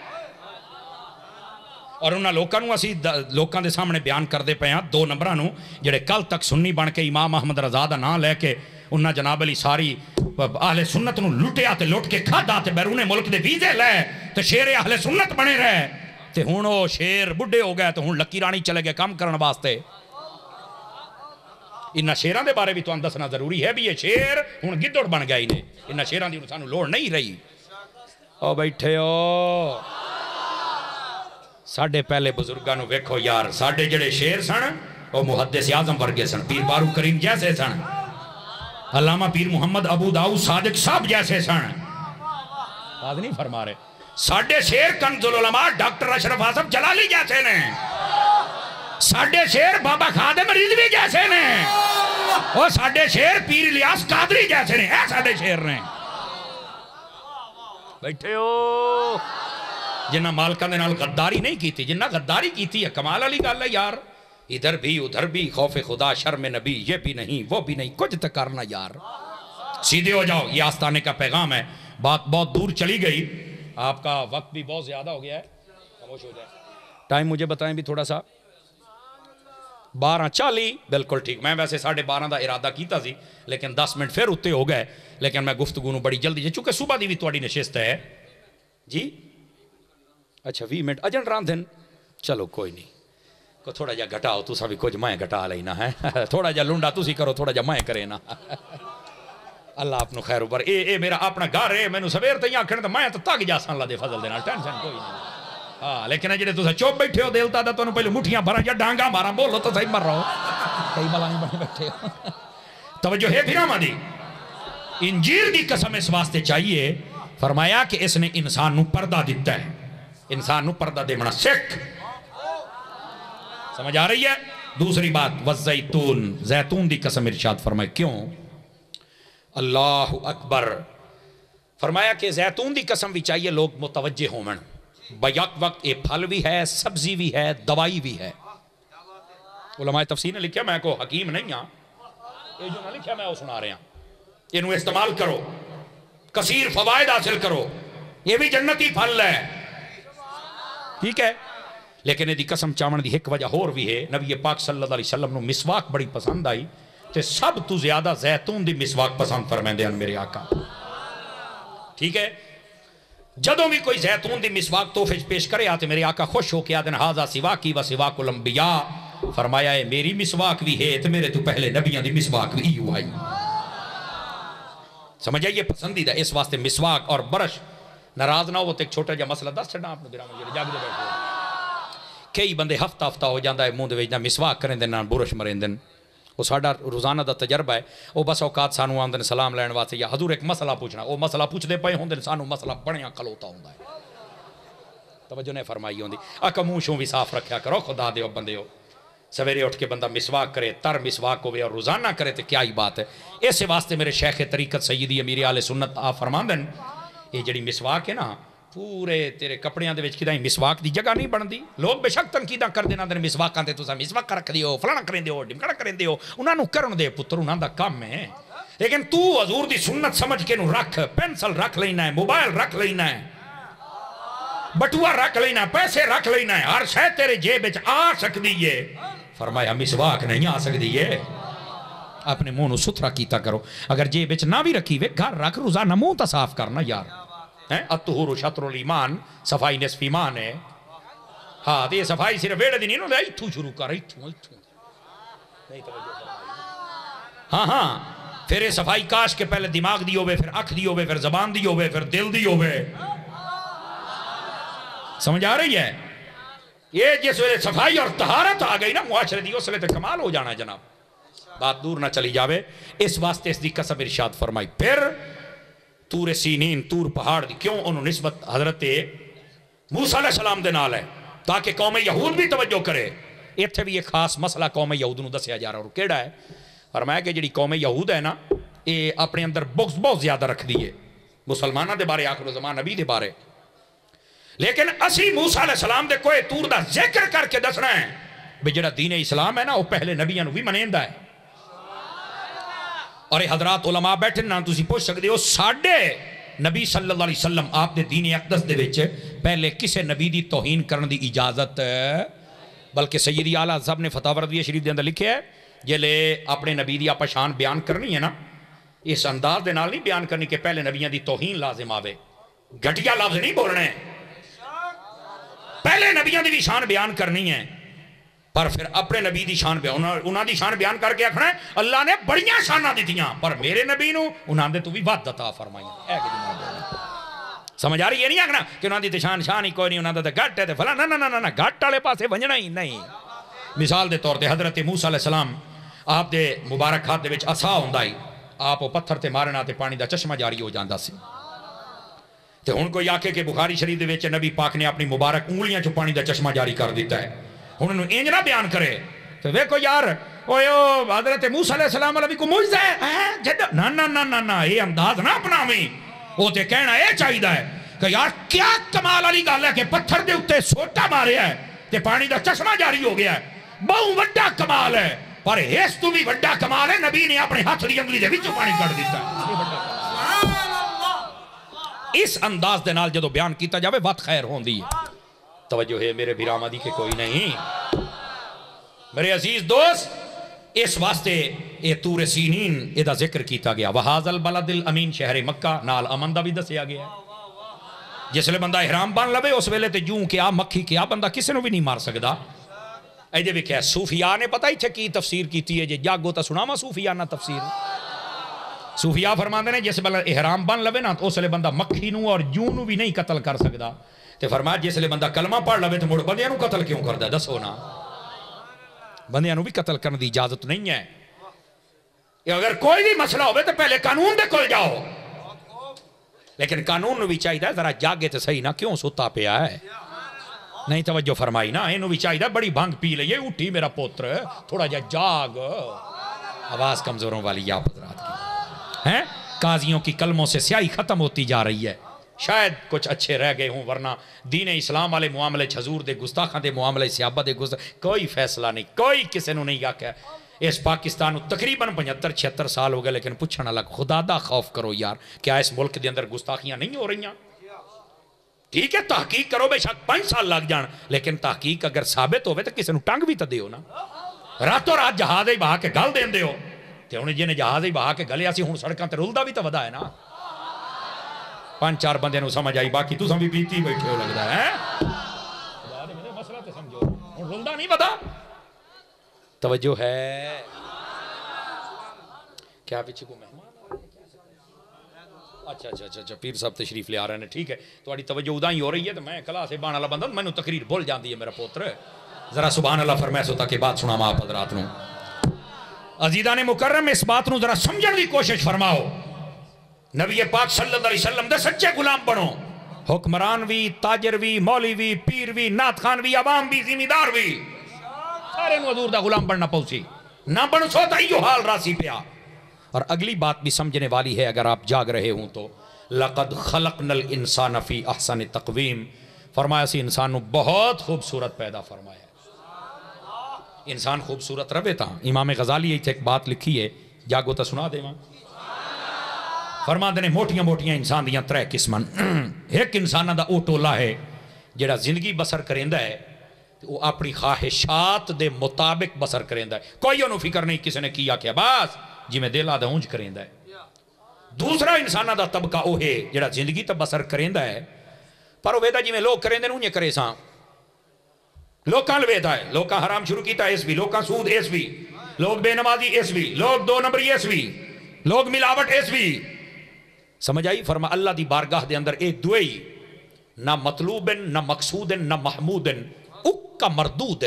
اور انہاں لوکاں نو اسی لوکاں دے سامنے بیان کردے پے ہاں دو نمبراں نو جڑے کل تک سنی بن کے امام احمد رضا دا نام لے کے انہاں جناب علی ساری اہل سنت نو لٹیا تے لٹ کے کھادا تے بیرون ملک دے ویزے لے تے شیر اہل سنت بنے رہے. تے ہن او شیر بڈھے ہو گئے تو ہن لکی رانی چلے گئے کام کرن واسطے. انہاں شیراں دے بارے بھی تو دسنا ضروری ہے بھی یہ شیر ہن گدڑ بن گئے نے انہاں شیراں دی سانو لوڑ نہیں رہی او بیٹھے ہو ساڈے پہلے بزرگاں نو ویکھو یار ساڈے جڑے شیر سن او محدث اعظم ورگے سن پیر بارو کریم جیسے سن علامہ پیر محمد ابو داؤد صادق صاحب جیسے سن بات نہیں فرما رہے ساڈے شیر کنز العلماء ڈاکٹر اشرف اعظم جلالی جیسے نے ساڈے شیر بابا خادم رضوی جیسے نے اور ساڈے شیر پیر الیاس قادری جیسے نے اے ساڈے شیر نے بیٹھے ہو جنہ مالکہ دے نال غداری نہیں کی تھی جنہ غداری کی تھی کمال علی گل ہے یار ادھر بھی ادھر بھی خوف خدا شرم نبی یہ بھی نہیں وہ بھی نہیں کچھ تو کرنا یار سیدھے ہو جاؤ یہ آستانے کا پیغام ہے بات بہت دور چلی گئی آپ کا وقت بھی بہت زیادہ ہو گیا ہے خاموش ہو جائے ٹائم مجھے بتائیں بھی تھوڑا سا بارہ چالی بالکل ٹھیک میں ویسے ساڑھے بارہ دا ارادہ کیتا سی لیکن دس منٹ پھر اتے ہو گئے لیکن میں گفتگو نو بڑی جلدی چونکہ صبح دی بھی تواڈی نشست ہے جی اچھا وی منٹ اجن راندھن چلو کوئی نہیں کو تھوڑا جا گھٹاؤ تسا بھی کچھ میں گھٹا لینا ہے تھوڑا جا لونڈا تسی کرو تھوڑا جا میں کرے نا اللہ اپنو خیر اوپر اے اے میرا اپنا گھر ہے مینوں سویر تے آکھن تے میں تے تگ جاساں اللہ دے فضل دے نال ٹینشن کوئی نہیں ہاں لیکن جڑے تسا چوپ بیٹھے ہو دیوتا دا تانوں پہلے مٹھیاں بھراں یا ڈانگا ماراں بولو تو صحیح مر رہو کئی بلا نہیں بنے بیٹھے ہو توجہ ہے پھراواں دی انجیل دی قسم اس واسطے چاہیے فرمایا کہ اس نے انسان نو پردہ دیتا ہے انسان نو پردہ دے منا سکھ سمجھ آ رہی ہے دوسری بات والزیتون زیتون دی قسم ارشاد فرمائے کیوں اللہ اکبر فرمایا کہ زیتون دی قسم بھی چاہیے لوگ متوجہ ہومن بیک وقت یہ پھل بھی ہے سبزی بھی ہے دوائی بھی ہے علماء تفسیر نے لکھیا میں کو حکیم نہیں ہاں یہ جو نہ لکھیا میں وہ سنا رہے ہیں انہوں استعمال کرو کثیر فوائد حاصل کرو یہ بھی جنتی پھل ہے ٹھیک ہے لیکن یہ دی قسم چاون دی ایک وجہ اور بھی ہے نبی پاک صلی اللہ علیہ وسلم نو مسواک بڑی پسند آئی تے سب تو زیادہ زیتون دی مسواک پسند فرمیندے ہیں میرے آقا ٹھیک ہے جدوں بھی کوئی زیتون دی مسواک تحفے پیش کرے آتے میرے آقا خوش ہو کے آدن ہاذا سواکی و سواک الانبیاء فرمایا ہے میری مسواک بھی ہے تو میرے تو پہلے نبیاں دی مسواک بھی ہی آئی سمجھ آئیے پسندیدہ اس واسطے مسواک اور برش ناراض نہ ہو تو ایک چھوٹا جا مسئلہ دس چھڑنا آپ نے دیرا مجھے جاگ دے بیٹھے کئی بندے ہفتہ ہفتہ ہو جاندہ ہے منہ دے ویجنا مسواک کریں دن برش مریں دن وہ ساڑھا روزانہ دا تجربہ ہے وہ بس اوقات سانو آمدن سلام لین واسطے یا حضور ایک مسئلہ پوچھنا وہ مسئلہ پوچھ دے پائے ہوندن سانو مسئلہ بڑیاں کھلوتا ہوندہ ہے توجہ نے فرمائی ہوندی اکا موشوں بھی صاف رکھیا کرو خدا دے ہو بندے ہو سویرے اٹھ کے بندہ مسواک کرے تر مسواک ہوئے اور روزانہ کرے تو کیا ہی بات ہے اس واسطے میرے شیخ طریقت سیدی امیر آل سنت آپ فرماندن یہ جڑی مسواک ہے نا پورے تیرے کپڑیاں دے وچ کدائیں مسواک دی جگہ نہیں بن دی لوگ بے شک تنقیداں کر دینا دن مسواکاں تے تساں مسواک رکھ دیو فلانا کریں دیو ڈمکڑا کریں دیو انہاں نو کرن دے پتر انہاں دا کام ہے لیکن تو حضور دی سنت سمجھ کے نو رکھ پینسل رکھ لینا ہے موبائل رکھ لینا ہے بٹوا رکھ لینا ہے پیسے رکھ لینا ہے ہر شے تیرے جیب وچ آ سکدی ہے فرمایا مسواک نہیں آ سکدی ہے اپنے منہ نو ستھرا کیتا کرو اگر جیب وچ نہ بھی رکھی وے گھر رکھ روزانہ منہ تا صاف کرنا یار اتہور شطر الایمان صفائی نصف ایمان ہے ہاں تو یہ صفائی صرف ویڑے دی نہیں نو ایتھو شروع کر ایتھو ایتھو ہاں ہاں پھر یہ صفائی کاش کے پہلے دماغ دی ہوئے پھر اکھ دی ہوئے پھر زبان دی ہوئے پھر دل دی ہوئے سمجھ آ رہی ہے یہ جس ویلے صفائی اور طہارت آ گئی نا معاشرے دی اس ویلے تے کمال ہو جانا جناب بات دور نہ چلی جاوے اس واسطے اس دی قسم ارشاد فرمائی پھر تور سینین تور پہاڑ دی کیوں انہوں نسبت حضرت موسیٰ علیہ السلام دے نال ہے تاکہ قوم یہود بھی توجہ کرے ایتھے بھی ایک خاص مسئلہ قوم یہود نو دسیا جا رہا اور کیڑا ہے فرمایا کہ جڑی قوم یہود ہے نا یہ اپنے اندر بغض بہت زیادہ رکھ دیئے مسلمانہ دے بارے آخر زمان نبی دے بارے لیکن اسی موسیٰ علیہ السلام دے کوئی تور دا ذکر کر کے دسنا ہے بے جڑا دین اسلام ہے نا وہ پہلے نبیوں بھی منیندہ ہے اور حضرات علماء بیٹھے نا تسی پوچھ سکتے ہو ساڑھے نبی صلی اللہ علیہ وسلم آپ نے دین اقدس دے وچ پہلے کسے نبی دی توہین کرن دی اجازت بلکہ سیدی اعلیٰ صاحب نے فتح وردیہ شریف دے اندر لکھے ہے جلے اپنے نبی دی آپ شان بیان کرنی ہے نا اس انداز دے نال نہیں بیان کرنی کہ پہلے نبیوں دی توہین لازم آوے گھٹیا لفظ نہیں بولنے پہلے نبیوں دی بھی شان بیان کرنی ہے پر پھر اپنے نبی دی شان بیان انہاں دی شان بیان کر کے آکھنا ہے اللہ نے بڑیاں شاناں دتیاں پر میرے نبی نو انہاں دے تو بھی ود عطا فرمائیاں. اے کہ جناب سمجھ آ رہی ہے؟ نہیں آکھنا کہ انہاں دی تے شان شان ہی کوئی نہیں، انہاں دا تے گھٹ ہے تے فلاں. نہ نہ نہ نہ گھٹ والے پاسے ونجنا ہی نہیں. مثال دے طور تے حضرت موسیٰ علیہ السلام آپ دے مبارک ہاتھ دے وچ عصا ہوندا ہی، آپ او پتھر تے مارنا تے پانی دا چشمہ جاری ہو جاندا سی. تے ہن کوئی آکھے کہ بخاری شریف دے وچ نبی پاک نے اپنی مبارک انگلیاں چوں پانی دا چشمہ جاری کر دیتا ہے. ہن انہوں انج نہ بیان کرے تو ویکھو یار اوئے او حضرت موسیٰ علیہ السلام علیہ کو معجزہ ہے جد نہ نہ نہ نہ نہ یہ انداز نہ اپناویں. او تے کہنا اے چاہیدا ہے کہ یار کیا کمال والی گل ہے کہ پتھر دے اوتے سوٹا ماریا ہے تے پانی دا چشمہ جاری ہو گیا ہے. بہت بڑا کمال ہے، پر اس تو بھی بڑا کمال ہے نبی نے اپنے ہاتھ دی انگلی دے وچوں پانی کڈ دیتا ہے. اس انداز دے نال جدو بیان کیتا جاوے بات خیر ہوندی ہے. توجہ ہے میرے بھیرام دی کہ کوئی نہیں. میرے عزیز دوست اس واسطے اے تور سینین اے دا ذکر کیتا گیا. وہاذ البلد الامین شہر مکہ نال امن دا بھی دسیا گیا. جس لئے بندہ احرام بان لبے اس ویلے تے جوں کیا مکھی کیا بندہ کسے نو بھی نہیں مار سکدا. اے دے وکھیا صوفیاء نے پتہ ہی تھے کی تفسیر کیتی ہے جے جاگو تا سناواں صوفیاء نہ تفسیر. صوفیاء فرماندے نے جس بندہ احرام بان لبے نا تو اس لئے بندہ مکھی نو اور جوں نو بھی نہیں قتل کر سکدا. تے فرمایا جس لئے بندہ کلمہ پڑھ لبے تو مڑ بندیاں نو قتل کیوں کردا ہے دسو نا. بندیاں نو بھی قتل کرنے دی اجازت نہیں ہے. اگر کوئی بھی مسئلہ ہوئے تو پہلے قانون دے کول جاؤ، لیکن قانون نو بھی چاہیے ذرا جاگے تے صحیح نہ کیوں ستا پیا ہے. نہیں توجہ فرمائی نا اینو بھی چاہیے بڑی بھنگ پی لئیے اٹھی میرا پوتر تھوڑا جا جاگ. آواز کمزوروں والی یا حضرات کی ہیں. قاضیوں کی کلموں سے سیاہی ختم ہوتی جا رہی ہے. شاید کچھ اچھے رہ گئے ہوں ورنہ دین اسلام والے معاملے حضور دے گستاخاں دے معاملے صحابہ دے گستاخ کوئی فیصلہ نہیں، کوئی کسے نو نہیں آکھا. اس پاکستان تقریباً پچہتر چھہتر سال ہو گئے لیکن پوچھنا لگ خدا دا خوف کرو یار کیا اس ملک دے اندر گستاخیاں نہیں ہو رہی ہیں؟ ٹھیک ہے تحقیق کرو بے شک پانچ سال لگ جان لیکن تحقیق اگر ثابت ہوئے تو کسے نو ٹنگ بھی تا دیو نا. راتوں رات جہاز ہی بہا کے گل دین دیو تے انہیں جنہیں جہاز ہی بہا کے گلیا سی ہون سڑکاں تے رلدا بھی تا ودا ہے نا. پانچ چار بندے نو سمجھ آئی باقی تو سمجھ بیتی بیٹھے ہو لگتا ہے. مسئلہ تے سمجھو ہن رلدا نہیں ودا. توجہ ہے کیا پیچھے کو مہمان اچھا اچھا اچھا پیر صاحب تشریف لے آ رہے ہیں ٹھیک ہے. تھوڑی توجہ ادا ہی ہو رہی ہے تو میں کلا سے بان والا بندہ میں نے تقریر بھول جاندی ہے میرا پوتر. ذرا سبحان اللہ فرمائے سو تاکہ بات سنا آپ حضرات نو. عزیزان مکرم اس بات نو ذرا سمجھن دی کوشش فرماؤ. نبی پاک صلی اللہ علیہ وسلم دے سچے غلام بنو. حکمران وی تاجر وی مولی وی پیر وی نات خان وی عوام وی ذمہ وی سارے نو حضور دا غلام بننا پوسی نہ بن سو تا ایو حال راسی پیا. اور اگلی بات بھی سمجھنے والی ہے اگر آپ جاگ رہے ہوں تو لقد خلقنا الانسان فی احسن تقویم. فرمایا سی انسان نو بہت خوبصورت پیدا فرمایا. انسان خوبصورت رہے تا. امام غزالی ایک ایک بات لکھی ہے جاگو تا سنا دے ماں. فرما دینے موٹیاں موٹیاں انسان دیاں ترے قسمن. ایک انسانہ دا او ٹولا ہے جڑا زندگی بسر کریندہ ہے وہ اپنی خواہشات دے مطابق بسر کریندہ ہے. کوئی انہوں فکر نہیں کسی نے کیا کیا بس جی میں دل آدھا اونج کریندہ ہے. دوسرا انسانہ دا طبقہ او ہے جڑا زندگی تا بسر کریندہ ہے پر وہ ویدہ جی میں لوگ کریندہ انہیں کرے ساں. لوگ کان لویدہ ہے لوگ کان حرام شروع کیتا ایس بھی لوگ کان سود ایس بھی لوگ بے نمازی ایس بھی لوگ دو نمبری ایس بھی لوگ ملاوٹ ایس بھی. سمجھ آئی فرما اللہ دی بارگاہ دے اندر ایک دوئی نہ مطلوبن نہ مقصودن نہ محمودن اکا مردودن.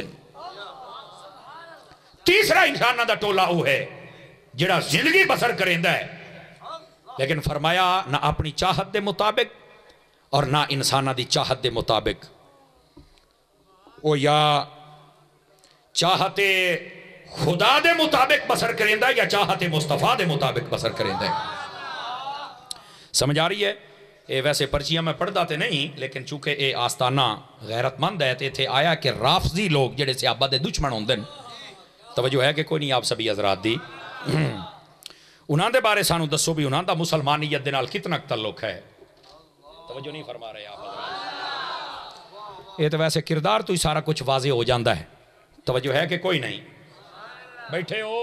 تیسرا انسانہ دا ٹولا او ہے جڑا زندگی بسر کریندہ ہے لیکن فرمایا نہ اپنی چاہت دے مطابق اور نہ انسانہ دی چاہت دے مطابق. او یا چاہت خدا دے مطابق بسر کریندہ یا چاہت مصطفیٰ دے مطابق بسر کریندہ ہے. سمجھ آ رہی ہے؟ اے ویسے پرچیاں میں پڑھ داتے نہیں لیکن چونکہ اے آستانہ غیرت مند ہے تے تھے آیا کہ رافضی لوگ جڑے صحابہ دے دشمن ہوندن. توجہ ہے کہ کوئی نہیں آپ سبھی حضرات دی. انہاں دے بارے سانو دسو بھی انہاں دا مسلمانیت دے نال کتنا تعلق ہے. توجہ نہیں فرما رہے آپ حضرات. یہ تو ویسے کردار تو ہی سارا کچھ واضح ہو جاندہ ہے. توجہ ہے کہ کوئی نہیں بیٹھے ہو.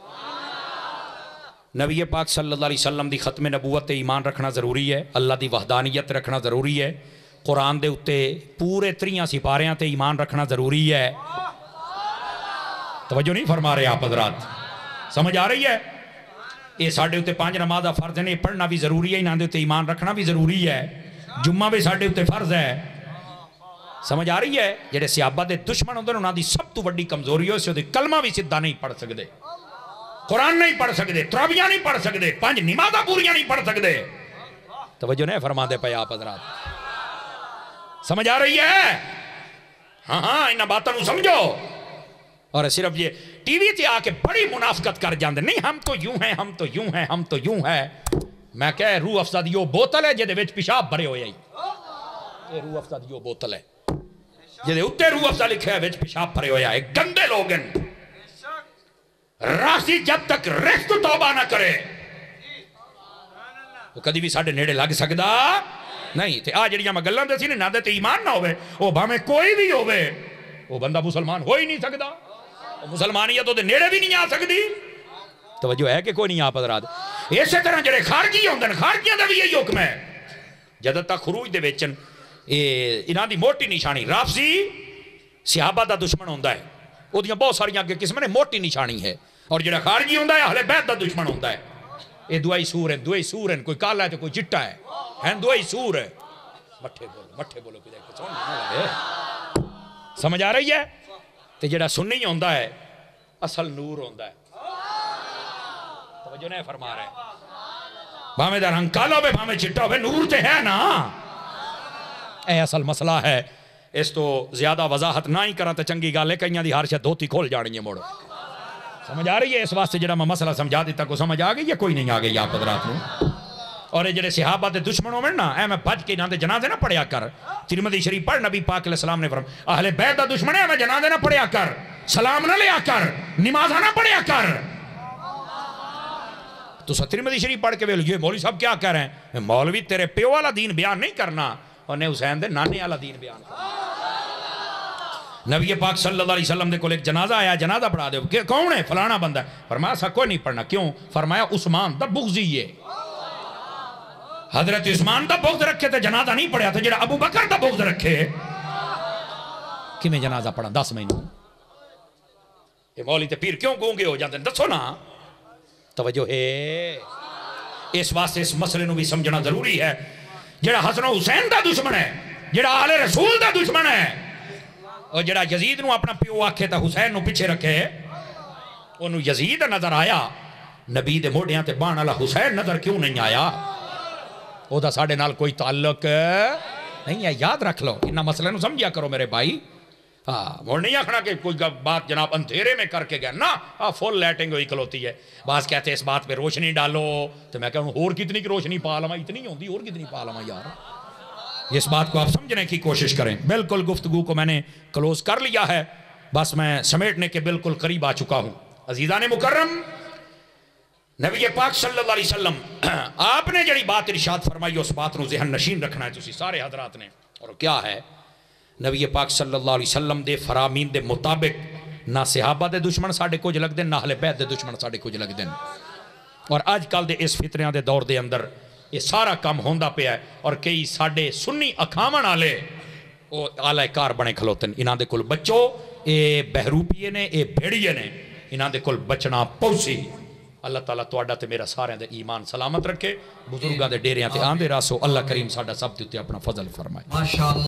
نبی پاک صلی اللہ علیہ وسلم دی ختم نبوت تے ایمان رکھنا ضروری ہے. اللہ دی وحدانیت رکھنا ضروری ہے. قرآن دے اتے پورے تریاں سپاریاں تے ایمان رکھنا ضروری ہے. توجہ نہیں فرما رہے آپ حضرات؟ سمجھ آ رہی ہے؟ یہ ساڈے اتنے پانچ نمازاں فرض نے، پڑھنا بھی ضروری ہے، انہاں دے تے ایمان رکھنا بھی ضروری ہے، جمعہ بھی ساڈے اتنے فرض ہے۔ سمجھ آ رہی ہے؟ جڑے صحابہ دے دشمن ہوندے انہاں دی سب تو وڈی کمزوری ہوئی سی تے کلمہ بھی سیدھا نہیں پڑھ سکدے، قرآن نہیں پڑھ سکدے، تراویحاں نہیں پڑھ سکدے، پانچ نمازاں پوریاں نہیں پڑھ سکدے۔ توجہ نہیں فرما دے پے آپ حضرات؟ سمجھ آ رہی ہے؟ ہاں ہاں انہاں باتاں نوں سمجھو۔ اور صرف یہ ٹی وی تے آ کے بڑی منافقت کر جاندے، نہیں ہم تو یوں ہیں، ہم تو یوں ہیں، ہم تو یوں ہیں۔ میں کہے روح افزا دی وہ بوتل ہے جے وچ پیشاب بھرے ہوئے، یہ روح افزا دی وہ بوتل ہے جے اوتے روح افزا لکھا ہے وچ پیشاب بھرے ہوئے ہے۔ گندے لوگ ہیں۔ راضی جب تک رفت توبہ نہ کرے وہ کدی بھی ساڈے نیڑے لگ سکدا نہیں۔ تے آ جڑیاں میں گلاں دسی نے نہ تے ایمان نہ ہوے، او بھاویں کوئی بھی ہوے، وہ بندہ مسلمان ہو ہی نہیں سکدا، مسلمانیت دے نیڑے بھی نہیں آ سکتی۔ توجہ ہے کہ کوئی نہیں آپ حضرات؟ اسی طرح جڑے خارجی ہوندے نے، خارجیاں دا بھی یہی حکم ہے۔ جدوں تک خروج دے وچ انہاں دی موٹی نشانی، رافضی صحابہ دا دشمن ہوندا ہے، او دیاں بہت ساریاں اگے قسم نے موٹی نشانی ہے، اور جڑا خارجی ہوندا ہے اہل بیت دا دشمن ہوندا ہے۔ یہ دوائی سور ہیں، دوائی سور ہیں، کوئی کالا ہے تو کوئی چٹا ہے، ہیں دوائی سور ہے۔ مٹھے بولو مٹھے بولو کہ دیکھ سن نہ لگے۔ سمجھ آ رہی ہے؟ تے جڑا سنی ہوندا ہے اصل نور ہوندا ہے۔ توجہ نہیں فرما رہے؟ بھاویں دا رنگ کالا ہوے بھاویں چٹا ہوے، نور تے ہے نا۔ اے اصل مسئلہ ہے۔ اس تو زیادہ وضاحت نہ ہی کراں تے چنگی گل ہے، کئیاں دی ہر شے دھوتی کھول جانی ہے مڑ۔ سمجھ آ رہی ہے؟ اس واسطے جڑا میں مسئلہ سمجھا دیتا کو سمجھ آ گئی یا کوئی نہیں آ گئی آپ حضرات نوں؟ اور یہ جڑے صحابہ دے دشمن ہوویں نا، اے میں بھج کے انہاں دے جنازے نہ پڑھیا کر۔ ترمذی شریف پڑھ، نبی پاک علیہ السلام نے فرمایا اہل بیت دا دشمن ہے، میں جنازے نہ پڑھیا کر، سلام نہ لیا کر، نماز نہ پڑھیا کر۔ تو ترمذی شریف پڑھ کے ویل یہ مولوی صاحب کیا کہہ رہے ہیں؟ مولوی تیرے پیو والا دین بیان نہیں کرنا، اور نے حسین دے نانے والا دین بیان کرنا۔ نبی پاک صلی اللہ علیہ وسلم دے کول ایک جنازہ آیا، جنازہ پڑھا دے، کہ کون ہے؟ فلانا بندہ ہے۔ فرمایا سا کوئی نہیں پڑھنا۔ کیوں؟ فرمایا عثمان دا بغضی ہے، حضرت عثمان دا بغض رکھے تے جنازہ نہیں پڑھیا تھا، جڑا ابو بکر دا بغض رکھے کہ میں جنازہ پڑھا دس مہینوں۔ یہ مولی تے پیر کیوں گونگے ہو جاتے ہیں؟ دسو نا۔ توجہ ہے؟ اس واسطے اس مسئلے نو بھی سمجھنا ضروری ہے۔ جڑا حسن و حسین دا دشمن ہے، جڑا آل رسول دا دشمن ہے، اور جڑا یزید نو اپنا پیو آکھے تا حسین نو پیچھے رکھے، انہوں یزید نظر آیا، نبی دے موڑیاں تے بان والا حسین نظر کیوں نہیں آیا؟ او دا ساڑے نال کوئی تعلق نہیں ہے۔ یاد رکھ لو، انہا مسئلہ نو سمجھیا کرو میرے بھائی۔ ہاں وہ نہیں آکھنا کہ کوئی بات جناب اندھیرے میں کر کے گیا نا، فل لائٹنگ ہوئی کھلوتی ہے۔ بعض کہتے ہیں اس بات پہ روشنی ڈالو، تو میں کہوں اور کتنی کی روشنی پا لما، اتنی ہوندی اور کتنی پا لما یار۔ اس بات کو آپ سمجھنے کی کوشش کریں۔ بالکل گفتگو کو میں نے کلوز کر لیا ہے، بس میں سمیٹنے کے بالکل قریب آ چکا ہوں۔ عزیزان مکرم، نبی پاک صلی اللہ علیہ وسلم آپ نے جڑی بات ارشاد فرمائی اس بات نو ذہن نشین رکھنا ہے تسی سارے حضرات نے، اور کیا ہے؟ نبی پاک صلی اللہ علیہ وسلم دے فرامین دے مطابق نہ صحابہ دے دشمن ساڑھے کچھ لگ دیں، نہ اہل بیت دے دشمن ساڑھے کچھ لگ دیں۔ اور آج کل دے اس فتنیاں دے دور دے اندر یہ سارا کام ہوندہ پہ ہے، اور کئی ساڑھے سنی اکھامن آلے وہ آلہ کار بنے کھلوتن۔ انہاں دے کل بچو اے بہروپیے نے، اے بھیڑیے نے، انہاں دے کل بچنا پوسی۔ اللہ تعالیٰ توڑا تے میرا سارے دے ایمان سلامت رکھے، بزرگاں دے ڈیریاں تے آندے راسو۔ اللہ کریم ساڑھا سب دیتے اپنا فضل فرمائے۔